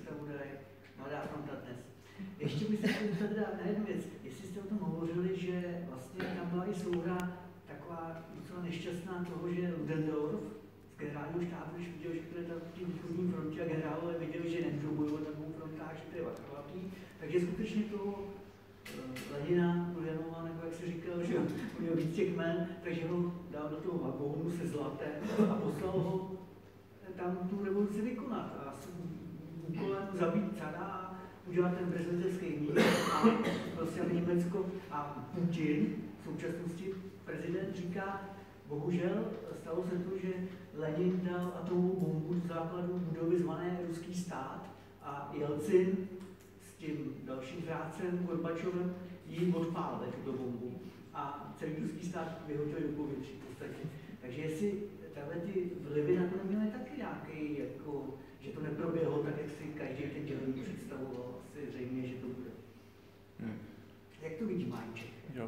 Ještě bych se chtěl teda na jednu věc. Jestli jste o tom hovořili, že vlastně tam byla i souhra taková docela nešťastná toho, že Ludendorff z generálního štábu, když viděl, že to je tam v té východní frontě a generálové viděli, že nemůžou bojovat na dvou frontách, že to je vakrvatý, takže skutečně toho Lenina, Uljanova, nebo jak se říkal, že měl víc těch jmen, takže ho dal do toho vagónu se zlatem a poslal ho tam tu revoluci vykonat a s úkolem zabít cara a udělat ten prezidentský mír a prostě aby Německo a Putin, v současnosti prezident, říká, bohužel stalo se to, že Lenin dal atomovou bombu do základu budovy zvané ruský stát a Jelcin s tím dalším zrádcem Gorbačovem ji odpálil tuto bombu a celý ruský stát vyhodil do povětří v podstatě. Takže jestli tahle ty vlivy na to neměly taky nějaký, jako, že to neproběhlo tak, jak si každý ten dělník představoval, asi zřejmě, že to bude. Jak to vidí Majíček? Jo.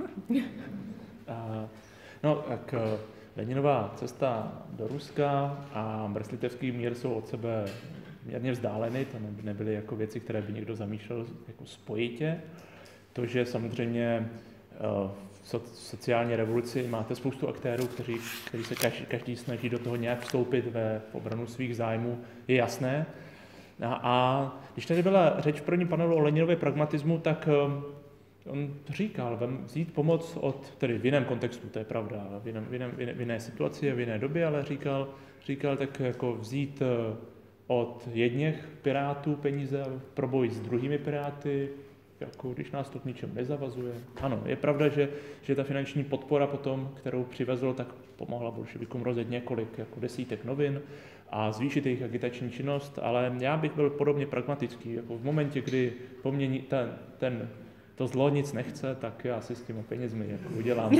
No, tak Leninová cesta do Ruska a Brest-Litevský mír jsou od sebe mírně vzdáleny, to nebyly jako věci, které by někdo zamýšlel jako spojitě. To, že samozřejmě v sociální revoluci máte spoustu aktérů, kteří se každý snaží do toho nějak vstoupit v obranu svých zájmů, je jasné. A když tady byla řeč v prvním panelu o Leninově pragmatismu, tak on říkal, vzít pomoc tedy v jiném kontextu, to je pravda, v jiné situaci a v jiné době, ale říkal tak jako vzít od jedněch pirátů peníze pro boj s druhými piráty, jako když nás to k ničemu nezavazuje. Ano, je pravda, že ta finanční podpora potom, kterou přivezl, tak pomohla bolševikům rozjet několik jako desítek novin a zvýšit jejich agitační činnost, ale já bych byl podobně pragmatický. Jako v momentě, kdy po mně to zlo nic nechce, tak já si s těmi penězmi jako udělám.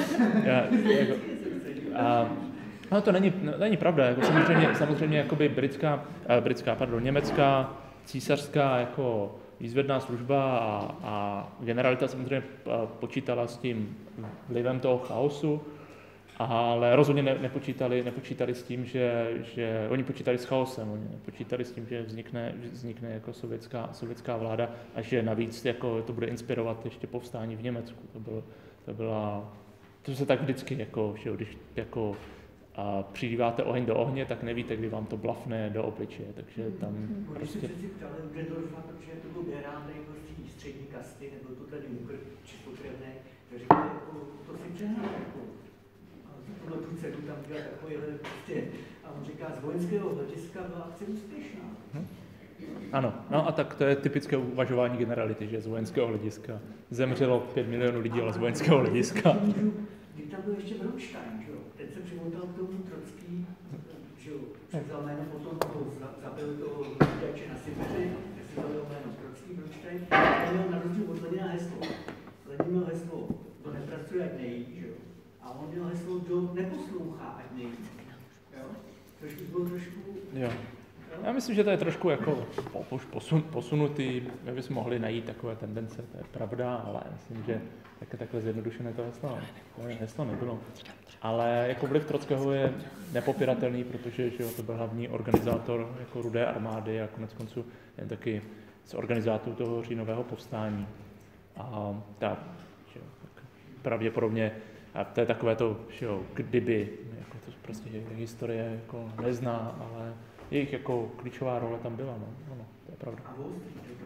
No to není pravda. Jako samozřejmě jakoby německá císařská jako výzvedná služba a generalita samozřejmě počítala s tím vlivem toho chaosu, ale rozhodně nepočítali s tím, že oni počítali s chaosem, oni nepočítali s tím, že vznikne jako sovětská vláda a že navíc jako to bude inspirovat ještě povstání v Německu. To se tak vždycky když jako přidíváte oheň do ohně, tak nevíte, kdy vám to blafne do obličeje, takže tam Když si prostě... přeci ptali Ludendorfa, protože to byl Beránek z střední kasty, nebo to tady Juncker čistokrevné, tak říkali, jako, to si přehnal, jako, tuhle tu cenu tam dělat takovýhle prostě, a on říká, z vojenského hlediska byla akce úspěšná. Ano, no a tak to je typické uvažování generality, že z vojenského hlediska zemřelo 5 milionů lidí, ale z vojenského hlediska. Když tam byl ještě Bronstein, že jo, ten se přimotal k tomu Trocký, že jo, převzal jméno, potom toho zabil toho hlídače na Sibiři, tak si zabil jméno Trocký, Bronstein, a měl na rozdíl od Lenina heslo. Lenin měl heslo, kdo nepracuje, ať nejí, že jo, a on měl heslo, kdo neposlouchá, ať nejí, jo, trošku bylo trošku... Jo. Já myslím, že to je trošku jako posunutý, my bychom mohli najít takové tendence, to je pravda, ale myslím, že takhle zjednodušené to heslo nebylo. Ale jako vliv Trockého je nepopiratelný, protože že jo, to byl hlavní organizátor jako Rudé armády a konec konců jen taky z organizátorů toho říjnového povstání. A tak pravděpodobně, a to je takové to, že jo, kdyby, jako to prostě historie jako nezná, ale jejich jako klíčová role tam byla, no, to je pravda. A Wall Street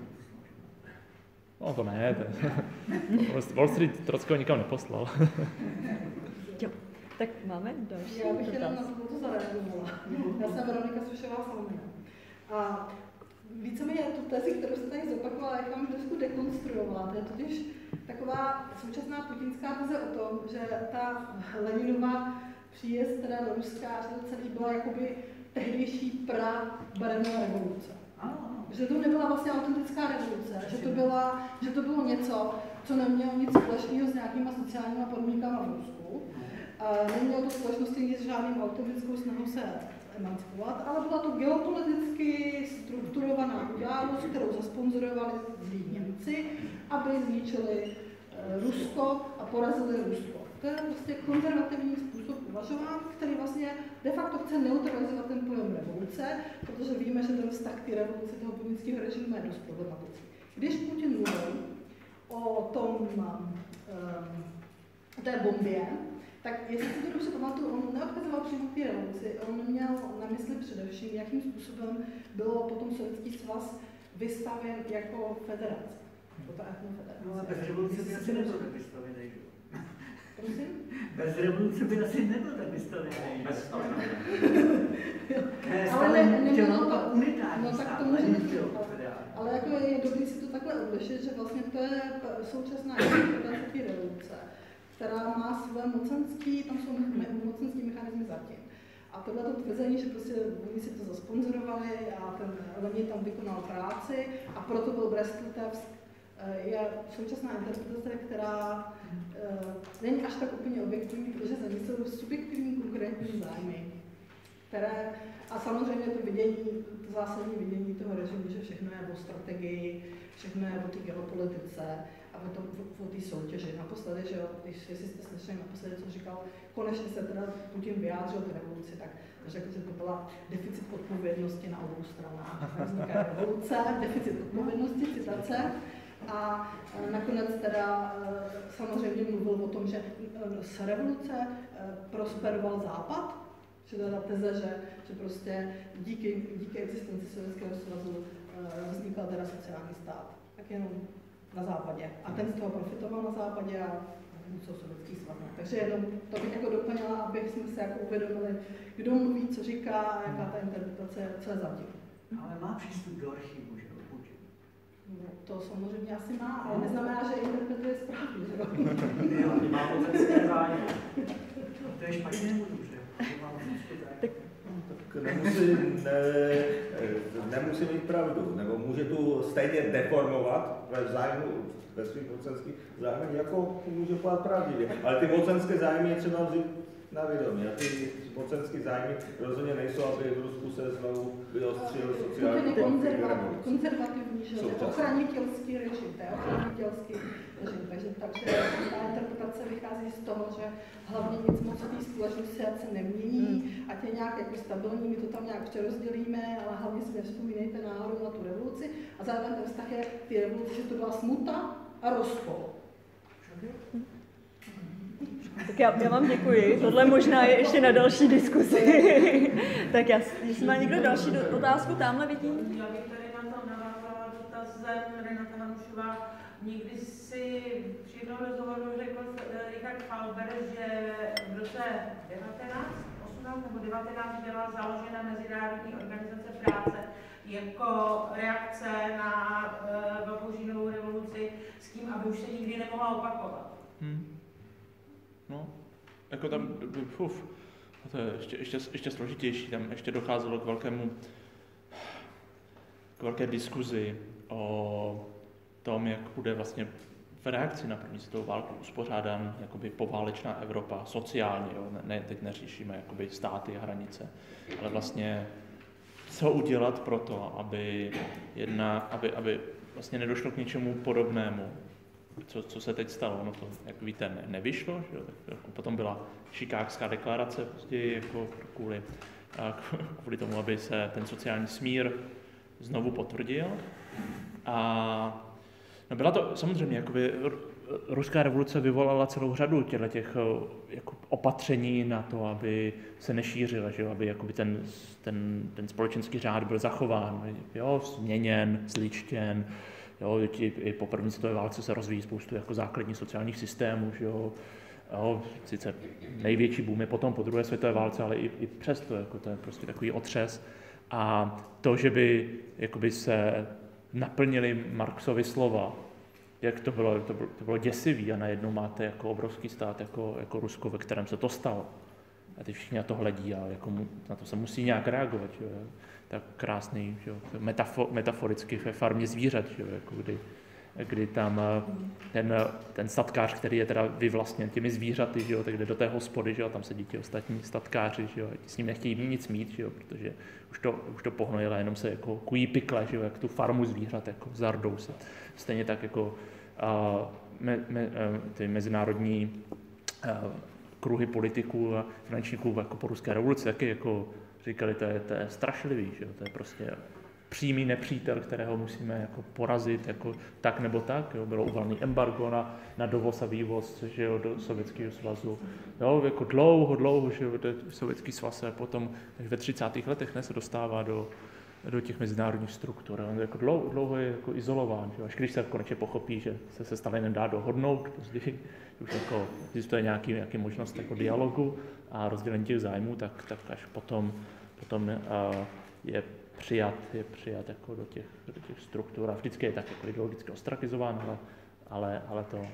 No to ne, Wall Street Trockého nikam neposlal. Jo, tak máme další. Já bych jenom na to zareagovala. Já jsem Veronika Sušová-Salomina. A víceméně tu tezi, kterou jste tady zopakovala, jak vám trošku dekonstruovala, to je totiž taková současná putinská teze o tom, že ta Leninova příjezd teda do Ruska, že to celý byla jakoby tehdejší prabarenová revoluce. Že to nebyla vlastně autentická revoluce, že to bylo něco, co nemělo nic společného s nějakýma sociálníma podmínkama v Rusku. Nemělo to společnosti nic s žádným autentickou snahou se emancipovat, ale byla to geopoliticky strukturovaná událost, kterou zasponzorovali zlí Němci, aby zničili Rusko a porazili Rusko. To je prostě konzervativní způsob uvažování, který vlastně de facto chce neutralizovat ten pojem revoluce, protože víme, že ten vztah k té revoluci toho putinského režimu je dost problematický. Když Putin mluvil o tom, té bombě, tak jestli si to dobře pamatuju, on neodkazoval přímo k té revoluci, on měl na mysli především, jakým způsobem bylo potom Sovětský svaz vystavěn jako federace. No a bez revoluce by asi nebyl tak vystavěný, že jo? Prosím? Bez revoluce by asi nebyl tak vystavěný. Ale nemělo to unitární no, tak to může být. Ale jako je dobré si to takhle odlišit, že vlastně to je současná interpretace té revoluce, která má své mocenský, tam jsou mocenský mechanismy zatím. A tohle to tvrzení, že prostě oni si to zasponzorovali a ten Lenin tam vykonal práci a proto byl Brest-Litevsk, je současná interpretace, která není až tak úplně objektivní, protože za ní jsou subjektivní konkrétní zájmy, které, a samozřejmě to vidění, to zásadní vidění toho režimu, že všechno je o strategii, všechno je o té geopolitice a o té soutěži. Naposledy, že jo, jestli jste slyšeli naposledy, co říkal, konečně se teda Putin vyjádřil k revoluci, tak řekl, že to byla deficit odpovědnosti na obou stranách. Vzniká revoluce, deficit odpovědnosti, citace. A nakonec teda samozřejmě mluvil o tom, že z revoluce prosperoval Západ, že to je ta teze, že prostě díky existenci Sovětského svazu vznikal teda sociální stát, tak jenom na západě. A ten z toho profitoval na západě a co Sovětský svaz. Takže jenom to bych jako doplnila, aby jsme se jako uvědomili, kdo mluví, co říká a jaká ta interpretace, co je zatím. Ale má přístup do archivu, že jo, Putin? No, to samozřejmě asi má, ale neznamená, že interpretuje správně, že jo? Má mocenské zájmy. To je špatně nebo dobře? Tak nemusí mít pravdu, nebo může tu stejně deformovat ve svých mocenských zájmech, jako může pát pravdivě. Ale ty mocenské zájmy je třeba vzít na vědomí. A ty mocenské zájmy rozhodně nejsou, aby v Rusku se znovu vyostřil sociální konflikt revoluce. Konzervativní, že ochranitelský režim, to je ochranitelský režim. Takže ta interpretace vychází z toho, že hlavně nic moc v té společnosti se nemění, ať je nějak jako stabilní, my to tam nějak přerozdělíme, ale hlavně si nevzpomínejte náhodou na tu revoluci. A zároveň ten vztah je k té revoluci, že to byla smuta a rozkol. Tak já vám děkuji. Tohle možná je ještě na další diskusi. Tak jestli má někdo další otázku, tamhle vidím. Já bych tady na to navázala dotazem Renata Hanušová. Někdy si při jednom rozhovoru řekl Richard Falber, že v roce 18 nebo 19 byla založena Mezinárodní organizace práce jako reakce na Velkou říjnovou revoluci s tím, aby už se nikdy nemohla opakovat. No, jako tam, to je ještě složitější, tam ještě docházelo k velké diskuzi o tom, jak bude vlastně v reakci na první světovou válku uspořádán jakoby poválečná Evropa sociálně, jo? Ne, teď neřešíme jakoby státy a hranice, ale vlastně co udělat pro to, aby vlastně nedošlo k něčemu podobnému, co se teď stalo. No to, jak víte, nevyšlo, že? Tak potom byla Chicagská deklarace později jako kvůli tomu, aby se ten sociální smír znovu potvrdil. A no byla to samozřejmě, jakoby ruská revoluce vyvolala celou řadu těch jako opatření na to, aby se nešířila, že? Aby jakoby ten společenský řád byl zachován, jo? Změněn, zličtěn. Jo? I po první světové válce se rozvíjí spoustu jako základních sociálních systémů. Že jo? Jo? Sice největší boom je potom po druhé světové válce, ale i přesto jako to je prostě takový otřes. A to, že by jakoby se naplnili Marxovy slova, jak to bylo děsivý a najednou máte jako obrovský stát, jako Rusko, ve kterém se to stalo. A ty všichni na to hledí a jako na to se musí nějak reagovat. Jo. Tak krásný, jo. Metaforicky ve farmě zvířat, jo. Jako kdy tam ten statkář, který je teda vyvlastněn těmi zvířaty, že jo, tak jde do té hospody, že jo, tam sedí ti ostatní statkáři, že jo, s ním nechtějí nic mít, že jo, protože už to pohnojilo, jenom se jako kují pikle, že jo, jak tu farmu zvířat, jako zardou se. Stejně tak jako ty mezinárodní kruhy politiků a finančníků jako po ruské revoluci, taky jako říkali, to je strašlivý, že jo, to je prostě přímý nepřítel, kterého musíme jako porazit, jako tak nebo tak. Jo. Bylo uvalený embargo na dovoz a vývoz, že jo, do Sovětského svazu. Jo, jako dlouho, že jo, Sovětský svaz se potom až ve 30. letech se dostává do těch mezinárodních struktur. On jako dlouho je jako izolován. Že? Až když se konečně pochopí, že se Stalinem dá dohodnout, později už jako existuje nějaký možnost jako dialogu a rozdělení těch zájmů, tak až potom je přijat jako do těch struktur a vždycky je tak jako ideologicky ostrakizován, ale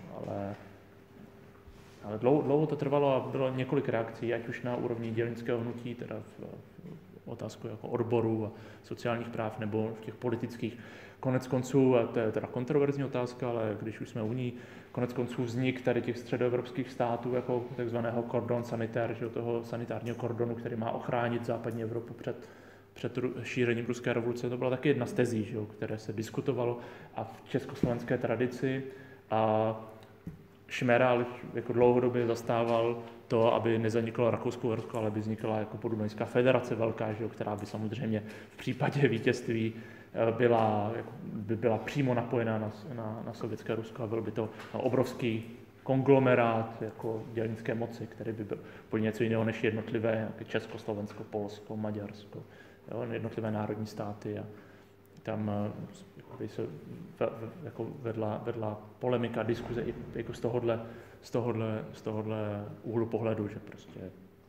dlouho to trvalo a bylo několik reakcí, ať už na úrovni dělnického hnutí, teda v otázku jako odborů a sociálních práv, nebo v těch politických. Konec konců, a to je teda kontroverzní otázka, ale když už jsme u ní, konec konců vznik tady těch středoevropských států jako takzvaného cordon sanitaire, že toho sanitárního kordonu, který má ochránit západní Evropu před šířením ruské revoluce, to byla taky jedna z tezí, že, které se diskutovalo a v československé tradici. A Šmeral jako dlouhodobě zastával to, aby nezaniklo Rakousko-Uhersko, ale aby vznikla jako podunajská federace velká, že, která by samozřejmě v případě vítězství by byla přímo napojená na sovětské Rusko a byl by to obrovský konglomerát jako dělnické moci, který by byl úplně něco jiného než jednotlivé jako Československo, Polsko, Maďarsko, jo, jednotlivé národní státy. A tam se jako vedla polemika, diskuze i jako z tohohle úhlu pohledu, že prostě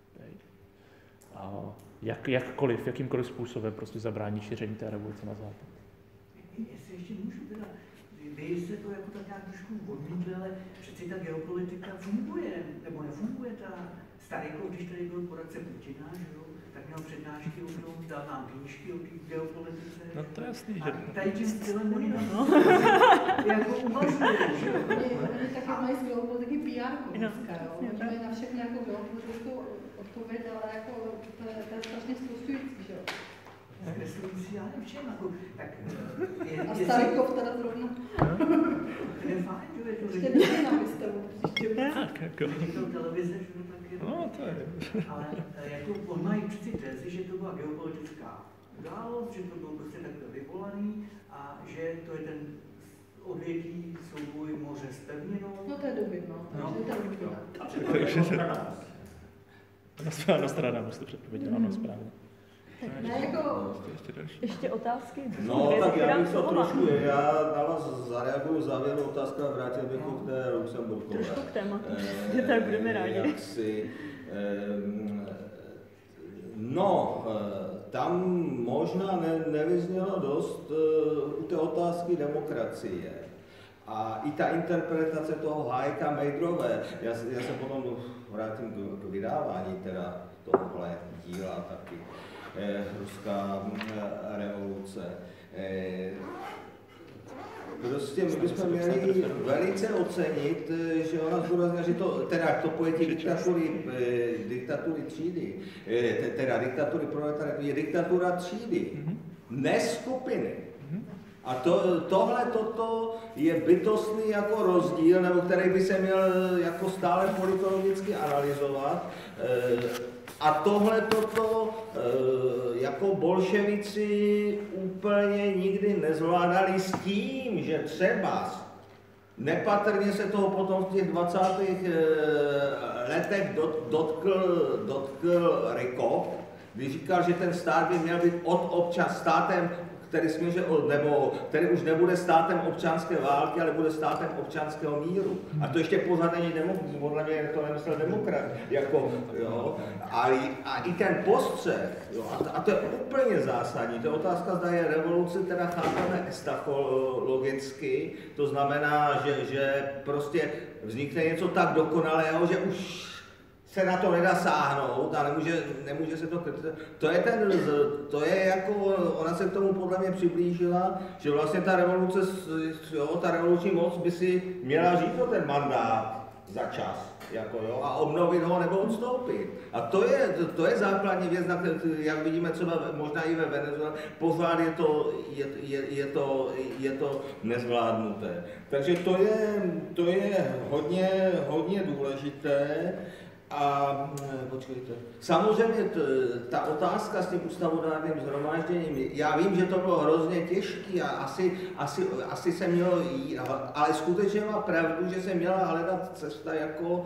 jakýmkoliv způsobem prostě zabránit šíření té revoluce na západ. Jestli ještě můžu teda, vy jste to jako tak nějak trošku odmítli, ale přeci ta geopolitika funguje, nebo nefunguje ta Starýko, když tady byl poradce Putina, že jo, tak měl přednášky o tom, dal nám knížky o té geopolitice. No to je jasný, že... A tady tím stylem oni jako uvažují, že jo. Oni taky mají z geopolitiky PR dneska, jo. Oni mají na všechno jako geopolitickou odpověď, ale jako to je strašně zprostující, že jo. Zkreslující, já nevím čem, jako, tak... A Starýkov teda zrovna. To je fajn, že je to ještě není na výstavu. Tak, jako... televize, že jo, tak je... No, to je... Ale jako on mají přeci tezi, že to byla geopolitická událost, že to bylo prostě takhle vyvolaný a že to je ten odvětí souboj moře s pevninou. No to je dobyt, no. No. Takže to je dobyt. Na strana musíte předpovědět, ano, správně. Ne, jako... Ještě otázky? No, tak já bych to trošku, já na vás zareaguju závěru otázka a vrátil bych to k té Lucemburkové. Trošku k tématu, tak budeme rádi. Tam možná nevyznělo dost u té otázky demokracie. A i ta interpretace toho Hayeka Mejdrové, já se potom vrátím k vydávání teda tohohle díla taky, ruská revoluce. Prostě my bychom měli velice ocenit, že ona zdůraznila, že to pojetí diktatury třídy, teda diktatury proletariátu je diktatura třídy, ne skupiny. A toto je bytostný jako rozdíl, nebo který by se měl jako stále politologicky analyzovat. A toto jako bolševici úplně nikdy nezvládali s tím, že třeba nepatrně se toho potom v těch 20. letech dotkl Rykov, když říkal, že ten stát by měl být státem, který už nebude státem občanské války, ale bude státem občanského míru. A to ještě pořád není demokracie, podle mě to nemyslel demokrat. A i ten postřeh, a to je úplně zásadní, to je otázka, zda je revoluce teda chápeme estachologicky, to znamená, že prostě vznikne něco tak dokonalého, že už se na to nedá sáhnout a nemůže se to kritizovat. To je jako, ona se k tomu podle mě přiblížila, že vlastně ta revoluce, ta revoluční moc by si měla říct ten mandát za čas, a obnovit ho nebo odstoupit. A to je základní věc, jak vidíme třeba možná i ve Venezuele, pořád je to nezvládnuté. Takže to je hodně důležité. A počkejte, samozřejmě ta otázka s tím ústavodárným shromážděním, já vím, že to bylo hrozně těžké a asi se mělo jít, ale skutečně má pravdu, že se měla hledat cesta jako,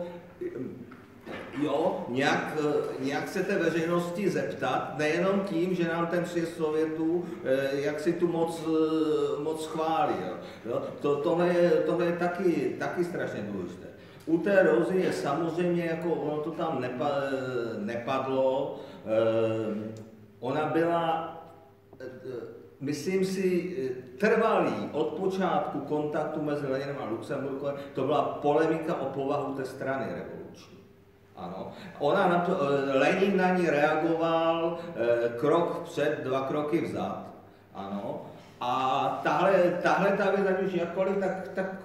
nějak se té veřejnosti zeptat, nejenom tím, že nám ten sjezd Sovětů jak si tu moc schválil. Tohle je taky strašně důležité. U té Rozy je samozřejmě, jako ono to tam nepadlo, ona byla, myslím si, trvalý od počátku kontaktu mezi Leninem a Lucemburkem, to byla polemika o povahu té strany revoluční. Ano. Lenin na ní reagoval krok vpřed, 2 kroky vzad. Ano. A tahle ta věc, ať už jakkoliv, tak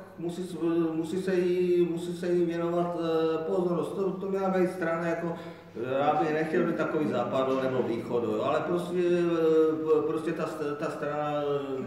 musí se jí věnovat pozornost. To měla být strana, jako, já bych nechtěl být takový západu nebo východu, ale prostě ta strana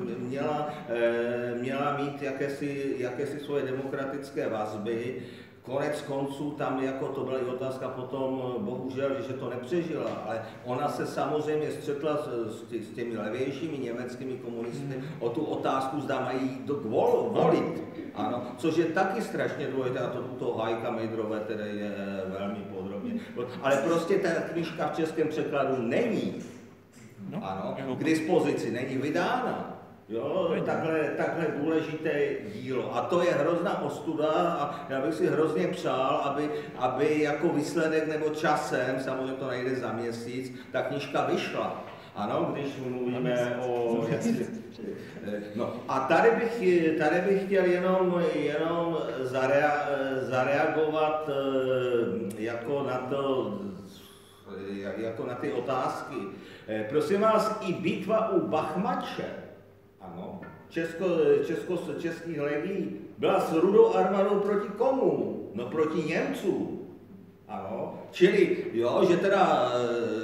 měla mít jakési svoje demokratické vazby. Konec konců tam jako to byla i otázka potom, bohužel, že to nepřežila, ale ona se samozřejmě střetla s těmi levějšími německými komunisty o tu otázku, zda mají volit. Ano, což je taky strašně důležité, a to u toho Hayeka Mejdrové tedy je velmi podrobně. Ale prostě ta knižka v českém překladu není, ano, k dispozici, není vydána. Takhle důležité dílo. A to je hrozná ostuda a já bych si hrozně přál, aby jako výsledek nebo časem, samozřejmě to nejde za měsíc, ta knížka vyšla. Ano, když mluvíme o... A tady bych chtěl jenom zareagovat jako na ty otázky. Prosím vás, i bitva u Bachmače, ano, českých legií byla s Rudou armádou proti komu? No proti Němcům. Ano, čili, že teda,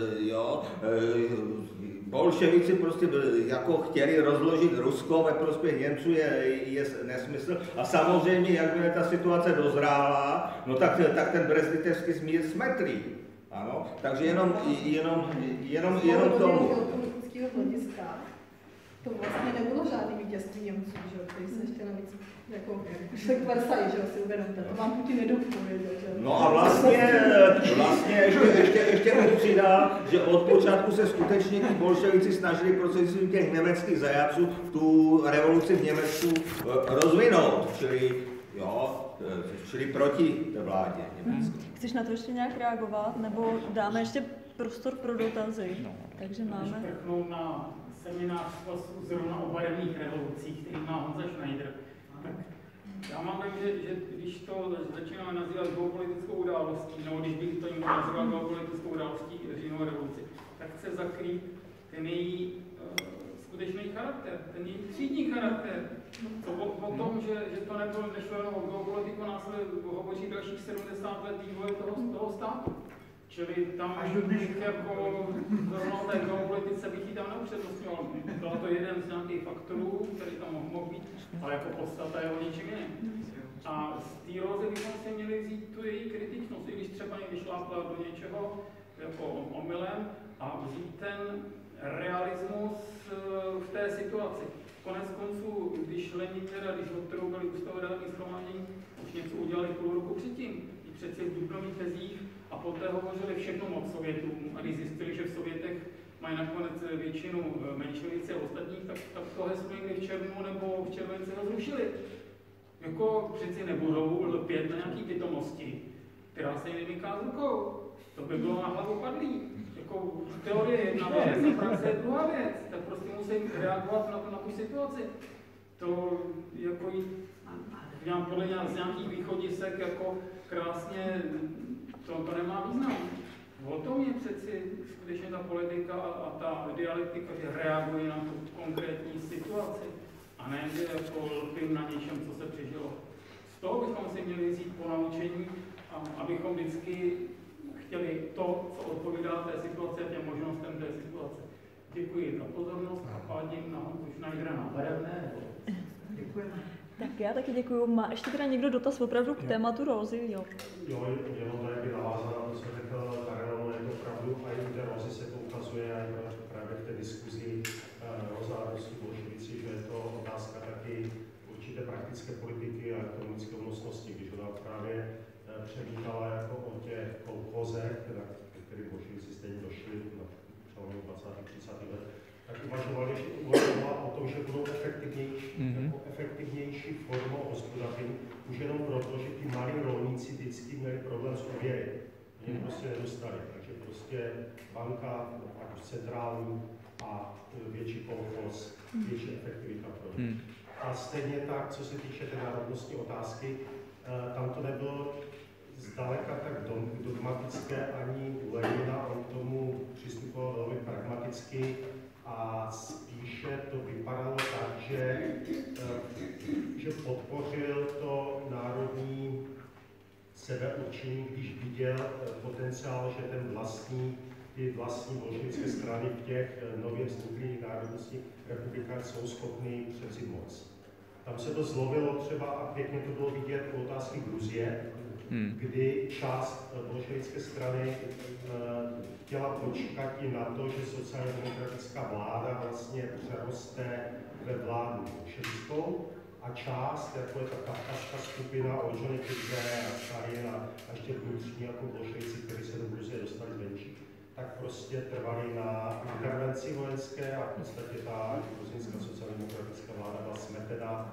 bolševici prostě jako chtěli rozložit Rusko ve prospěch Němců je nesmysl. A samozřejmě, jakmile ta situace dozrála, no tak ten brezlitevský smír smetlý. Ano, takže jenom k tomu. to vlastně nebylo žádný vítězství Němců, že jo, který se ještě navíc jako šli k Versailles, že jo, si uvědomte, to vám Putin nedopověděl, že jo. No a vlastně ještě bych přidal, že od počátku se skutečně ti bolševici snažili prostřednictvím těch německých zajatců tu revoluci v Německu rozvinout, čili proti té vládě německé. Chceš na to ještě nějak reagovat, nebo dáme ještě prostor pro dotazy? Takže máme... Když na seminář zrovna o barevných revolucích, který má Honza Schneider, tak já mám tak, že když to začínáme nazývat geopolitickou událostí, nebo když bych to někdo nazýval geopolitickou událostí říjnové revoluci, tak chce zakrýt ten její skutečný charakter, ten její třídní charakter. To o tom, že to nešlo jenom o geopolitiku, následně hovoří dalších 70 let vývoje toho státu. Čili tam bych jako zrovna té geopolitice bych ji tam neupřednostňoval. Byl to jeden z nějakých faktorů, který tam mohl být, ale jako podstata je o něčem jiném. A z té Rózy bychom si měli vzít tu její kritičnost, i když třeba někdy šlápla do něčeho jako omylem a vzít ten realismus v té situaci. Konec konců, když Lenin když odtroubili ústavodární shromáždění, už něco udělali půl roku předtím, i přeci v dubnových tezích, a poté hovořili všechno moc Sovětům, a když zjistili, že v Sovětech mají nakonec většinu menšovici a ostatních, tak to heslo někdy v červnu nebo v červenci ho zrušili. Jako přeci nebudou lpět na nějaký pitomosti, která se jim vymyká z rukou. To by bylo na hlavu padlý. Jako teorie je jedna věc, a praxe je druhá věc. Tak prostě musí reagovat na tu situaci. To jako jít podle z nějakých východisek jako krásně, to nemá význam. O tom je přeci skutečně ta politika a ta dialektika, že reaguje na tu konkrétní situaci. A ne, že jako lpím na něčem, co se přežilo. Z toho bychom si měli vzít po naučení, abychom vždycky chtěli to, co odpovídá té situaci a těm možnostem té situace. Děkuji za pozornost a pádím na Honzu Schneidera na barevné. Děkujeme. Tak já taky děkuju. Má ještě teda někdo dotaz opravdu k tématu Rózy? Jo, jenom tady by navázal na to, co řekl Karel, je to pravdu, a i u té Rózy se to ukazuje, a právě v té diskuzi Róza a ruský bolševici, že je to otázka taky určité praktické politiky a ekonomické mocnosti, když ona právě přemítala jako o těch kolchozech, které bolševici stejně došli na přelomu 20. a 30. let, tak uvažovala o tom, že budou efektivnější formou hospodaření, už jenom proto, že ti malí rolníci vždycky měli problém s úvěry. Oni prostě nedostali, takže prostě banka, ať už centrální a větší kolchoz, větší efektivita pro ně. A stejně tak, co se týče té národnostní otázky, tam to nebylo zdaleka tak dogmatické ani u Lenina, on k tomu přistupoval velmi pragmaticky a spíše to vypadalo tak, že podpořil to národní sebeurčení, když viděl potenciál, že ty vlastní bolševické strany v těch nově vzniklých národnostních republikách jsou schopny převzít moc. Tam se to zlovilo třeba, a pěkně to bylo vidět u otázky Gruzie, kdy část bolševické strany chtěla počkat i na to, že sociálně demokratická vláda vlastně přeroste ve vládu bolševickou, a část, jako je ta kavkazská skupina Olžonikyadze a Stalin a ještě vnitřní jako bolševici, kteří se do Gruzie dostali zvenčí, tak prostě trvali na intervenci vojenské a v podstatě ta gruzinská sociálně demokratická vláda byla smetena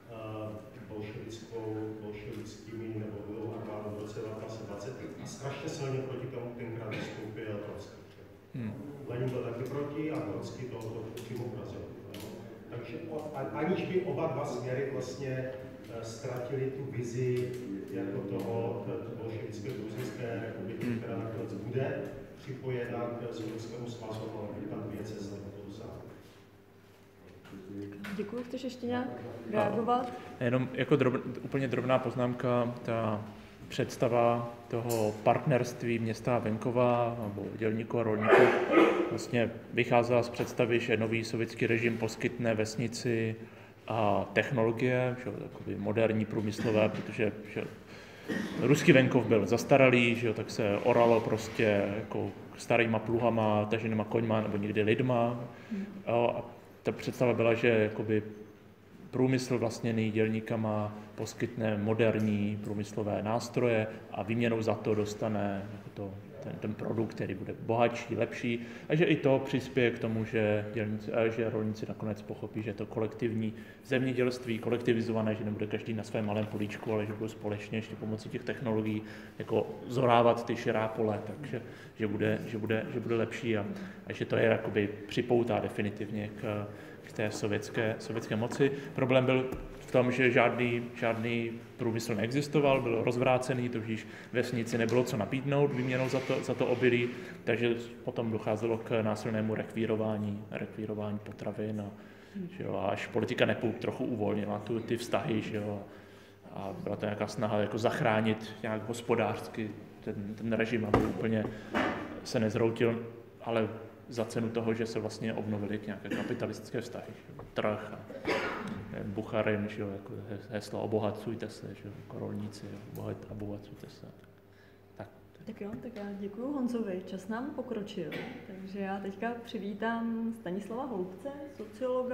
bolševickými nebo budou armádou v roce 1920 a strašně silně proti tomu tenkrát vystoupil Trotsky. Lenin byl taky proti a Trotsky to přímo urazil. Takže aniž by oba dva směry vlastně ztratili tu vizi jako toho bolševické gruzinské republiky, která nakonec bude připojena k Sovětskému svazu, ale by tam dvě cesty do západu. Děkuji, chceš ještě nějak reagovat? Jenom jako úplně drobná poznámka, ta představa toho partnerství města a venkova, nebo dělníků a rolníků, vlastně vycházela z představy, že nový sovětský režim poskytne vesnici a technologie, že, takový moderní průmyslové, protože že, ruský venkov byl zastaralý, že, tak se oralo prostě jako starýma pluhama, taženýma koňma nebo někdy lidma. A ta představa byla, že jakoby průmysl vlastněný dělníkama poskytne moderní průmyslové nástroje a výměnou za to dostane jako ten produkt, který bude bohatší, lepší, a že i to přispěje k tomu, že rolníci nakonec pochopí, že je to kolektivní zemědělství, kolektivizované, že nebude každý na svém malém políčku, ale že budou společně ještě pomocí těch technologií jako zorávat ty širá pole, takže že bude lepší a že to je jakoby připoutá definitivně k té sovětské moci. Problém byl v tom, že žádný průmysl neexistoval, byl rozvrácený, tudíž vesnici nebylo co nabídnout výměnou za to obilí, takže potom docházelo k násilnému rekvírování potravin a až politika NEPu trochu uvolnila ty vztahy, že jo, a byla to nějaká snaha jako zachránit nějak hospodářsky ten režim, aby úplně se nezroutil, ale za cenu toho, že se vlastně obnovily nějaké kapitalistické vztahy, že? Trh a Bucharin, že jo, jako heslo obohacujte se, že jo, jako rolníci, obohacujte se. Tak jo, tak já děkuju Honzovi, čas nám pokročil, takže já teďka přivítám Stanislava Holubce, sociologa.